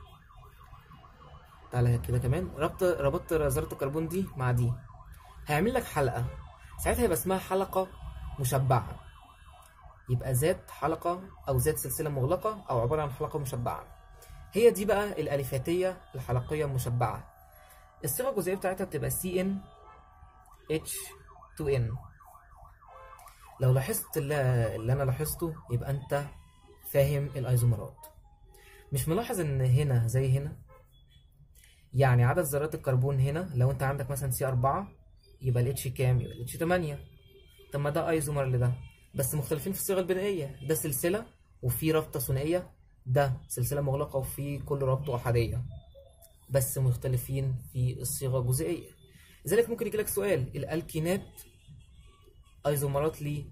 تعالى كده كمان ربط ربطت ذرة الكربون دي مع دي، هيعمل لك حلقة، ساعتها يبقى اسمها حلقة مشبعة. يبقى ذات حلقة أو ذات سلسلة مغلقة أو عبارة عن حلقة مشبعة. هي دي بقى الألفاتية الحلقية المشبعة. الصيغة الجزيئية بتاعتها بتبقى سي إن اتش تو إن. لو لاحظت اللي, اللي أنا لاحظته يبقى أنت فاهم الأيزومرات. مش ملاحظ إن هنا زي هنا؟ يعني عدد ذرات الكربون هنا لو أنت عندك مثلا سي أربعة يبقى الاتش كام؟ يبقى الاتش تمانية. طب ما ده أيزومر لده، بس مختلفين في الصيغة البنائية. ده سلسلة وفي رابطة ثنائية، ده سلسلة مغلقة وفي كل رابطة أحادية، بس مختلفين في الصيغة الجزيئية. لذلك ممكن يجيلك سؤال: الألكينات أيزومرات لي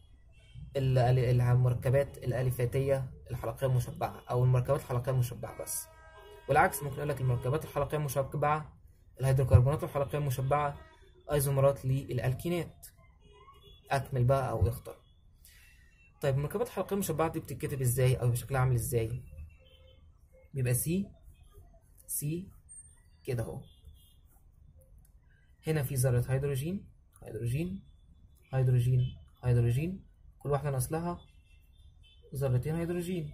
المركبات الألفاتية الحلقية المشبعة أو المركبات الحلقية المشبعة بس. والعكس ممكن يقول لك المركبات الحلقية المشبعة الهيدروكربونات الحلقية المشبعة ايزومرات للالكينات. اكمل بقى او اختر. طيب المركبات الحلقيه المشبعه دي بتتكتب ازاي او بشكلها عامل ازاي؟ بيبقى سي سي كده اهو. هنا في ذره هيدروجين هيدروجين هيدروجين هيدروجين، كل واحده ناقص لها ذرتين هيدروجين.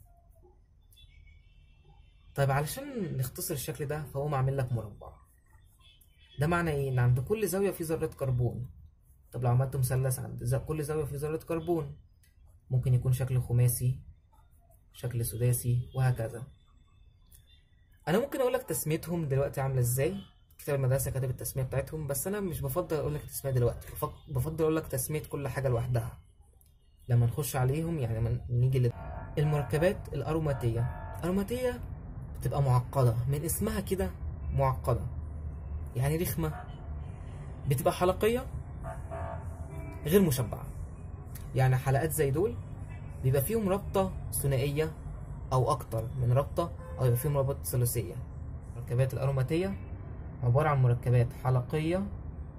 طيب علشان نختصر الشكل ده فهو عامل لك مربع. ده معنى ايه؟ ان عند كل زاويه في ذره كربون. طب لو عملت مثلث عند كل زاويه في ذره كربون، ممكن يكون شكل خماسي، شكل سداسي، وهكذا. انا ممكن اقول لك تسميتهم دلوقتي عامله ازاي، كتاب المدرسه كاتب التسميه بتاعتهم، بس انا مش بفضل اقول لك التسميه دلوقتي، بفضل اقول لك تسميه كل حاجه لوحدها لما نخش عليهم. يعني لما نيجي لل... المركبات الاروماتيه. اروماتيه بتبقى معقده، من اسمها كده معقده، يعني رخمه. بتبقى حلقيه غير مشبعه، يعني حلقات زي دول بيبقى فيهم رابطه ثنائيه او اكتر من رابطه، او يبقى فيهم رابطه ثلاثيه. المركبات الاروماتيه عباره عن مركبات حلقيه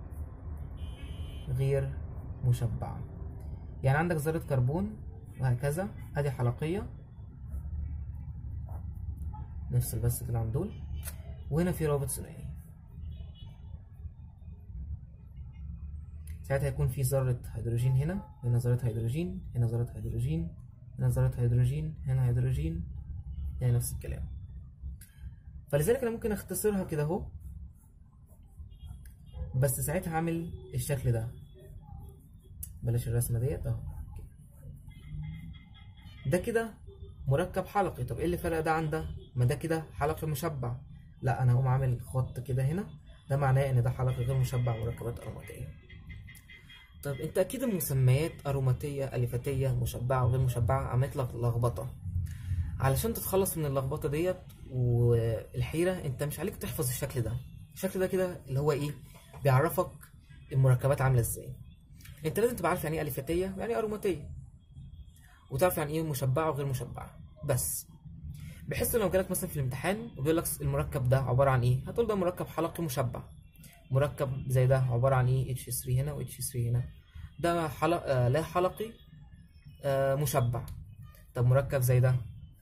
غير مشبعه. يعني عندك ذره كربون وهكذا، ادي حلقيه. نفصل بس كده عن دول، وهنا في رابط ثنائي. ساعتها هيكون في ذرة هيدروجين هنا، هنا ذرة هيدروجين، هنا ذرة هيدروجين، هنا ذرة هيدروجين، هنا هيدروجين، هنا نفس الكلام. فلذلك انا ممكن اختصرها كده اهو، بس ساعتها هعمل الشكل ده. بلاش الرسمة ديت اهو. ده كده مركب حلقي. طب ايه اللي فرق ده عن ده؟ ما ده كده حلقي مشبع. لا، انا هقوم عامل خط كده هنا، ده معناه ان ده حلقي غير مشبع مركبات اروماتيه. طب انت اكيد المسميات اروماتيه، اليفاتيه، مشبعه وغير مشبعه عملت لك لخبطه. علشان تتخلص من اللخبطه ديت والحيره، انت مش عليك تحفظ الشكل ده. الشكل ده كده اللي هو ايه؟ بيعرفك المركبات عامله ازاي. انت لازم تبقى عارف يعني ايه اليفاتيه ويعني ايه اروماتيه، وتعرف يعني ايه مشبعه وغير مشبعه بس. بحيث لو جالك مثلا في الامتحان وبيقول لك المركب ده عباره عن ايه، هتقول ده مركب حلقي مشبع. مركب زي ده عباره عن ايه؟ اتش ثلاثة هنا و اتش ثلاثة هنا، ده حلق آه لا حلقي آه مشبع. طب مركب زي ده،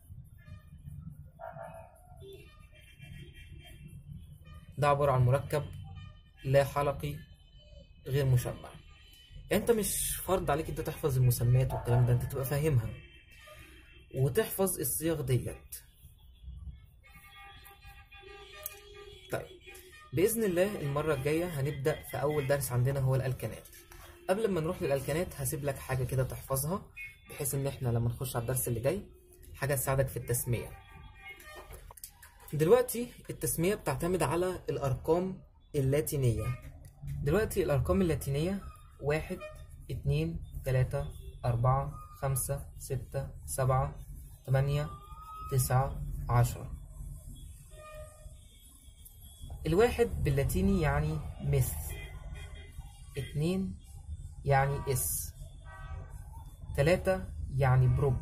ده عباره عن مركب لا حلقي غير مشبع. انت مش فرض عليك انت تحفظ المسميات والكلام ده، انت تبقى فاهمها وتحفظ الصيغ ديت. طيب بإذن الله المرة الجاية هنبدأ في أول درس عندنا هو الألكانات. قبل ما نروح للألكانات هسيب لك حاجة كده تحفظها، بحيث إن إحنا لما نخش على الدرس اللي جاي حاجة تساعدك في التسمية. دلوقتي التسمية بتعتمد على الأرقام اللاتينية. دلوقتي الأرقام اللاتينية واحد اتنين تلاتة أربعة خمسة ستة سبعة تمانية تسعة عشرة. الواحد باللاتيني يعني مث، اتنين يعني اس، تلاتة يعني بروب،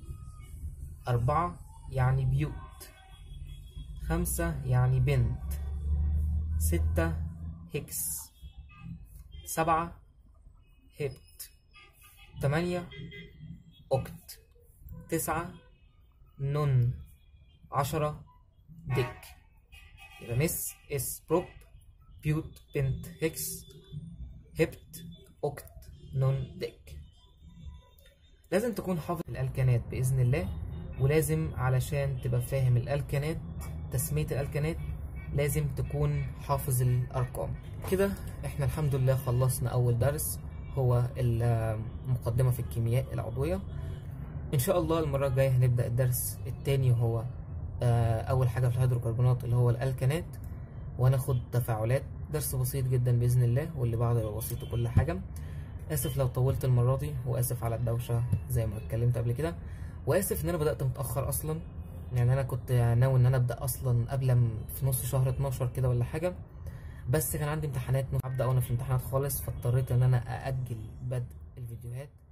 أربعة يعني بيوت، خمسة يعني بنت، ستة هيكس، سبعة هبت، تمانية أوكت، تسعة نون، عشرة ديك. يبقى مس، اس، بروب، بيوت، بنت، هيكس، هبت، اوكت، نون، ديك. لازم تكون حافظ الالكانات باذن الله، ولازم علشان تبقى فاهم الالكانات، تسميه الالكانات، لازم تكون حافظ الارقام. كده احنا الحمد لله خلصنا اول درس هو المقدمه في الكيمياء العضويه. ان شاء الله المره الجايه هنبدا الدرس الثاني وهو اول حاجه في الهيدروكربونات اللي هو الالكانات، وهناخد تفاعلات. درس بسيط جدا باذن الله، واللي بعده يبقى بسيط وكل حاجه. اسف لو طولت المره دي، واسف على الدوشه زي ما اتكلمت قبل كده، واسف ان انا بدات متاخر اصلا. يعني انا كنت ناوي ان انا ابدا اصلا قبل في نص شهر اتناشر كده ولا حاجه، بس كان عندي امتحانات ابدا وانا في الامتحانات خالص، فاضطريت ان انا ااجل بدء الفيديوهات.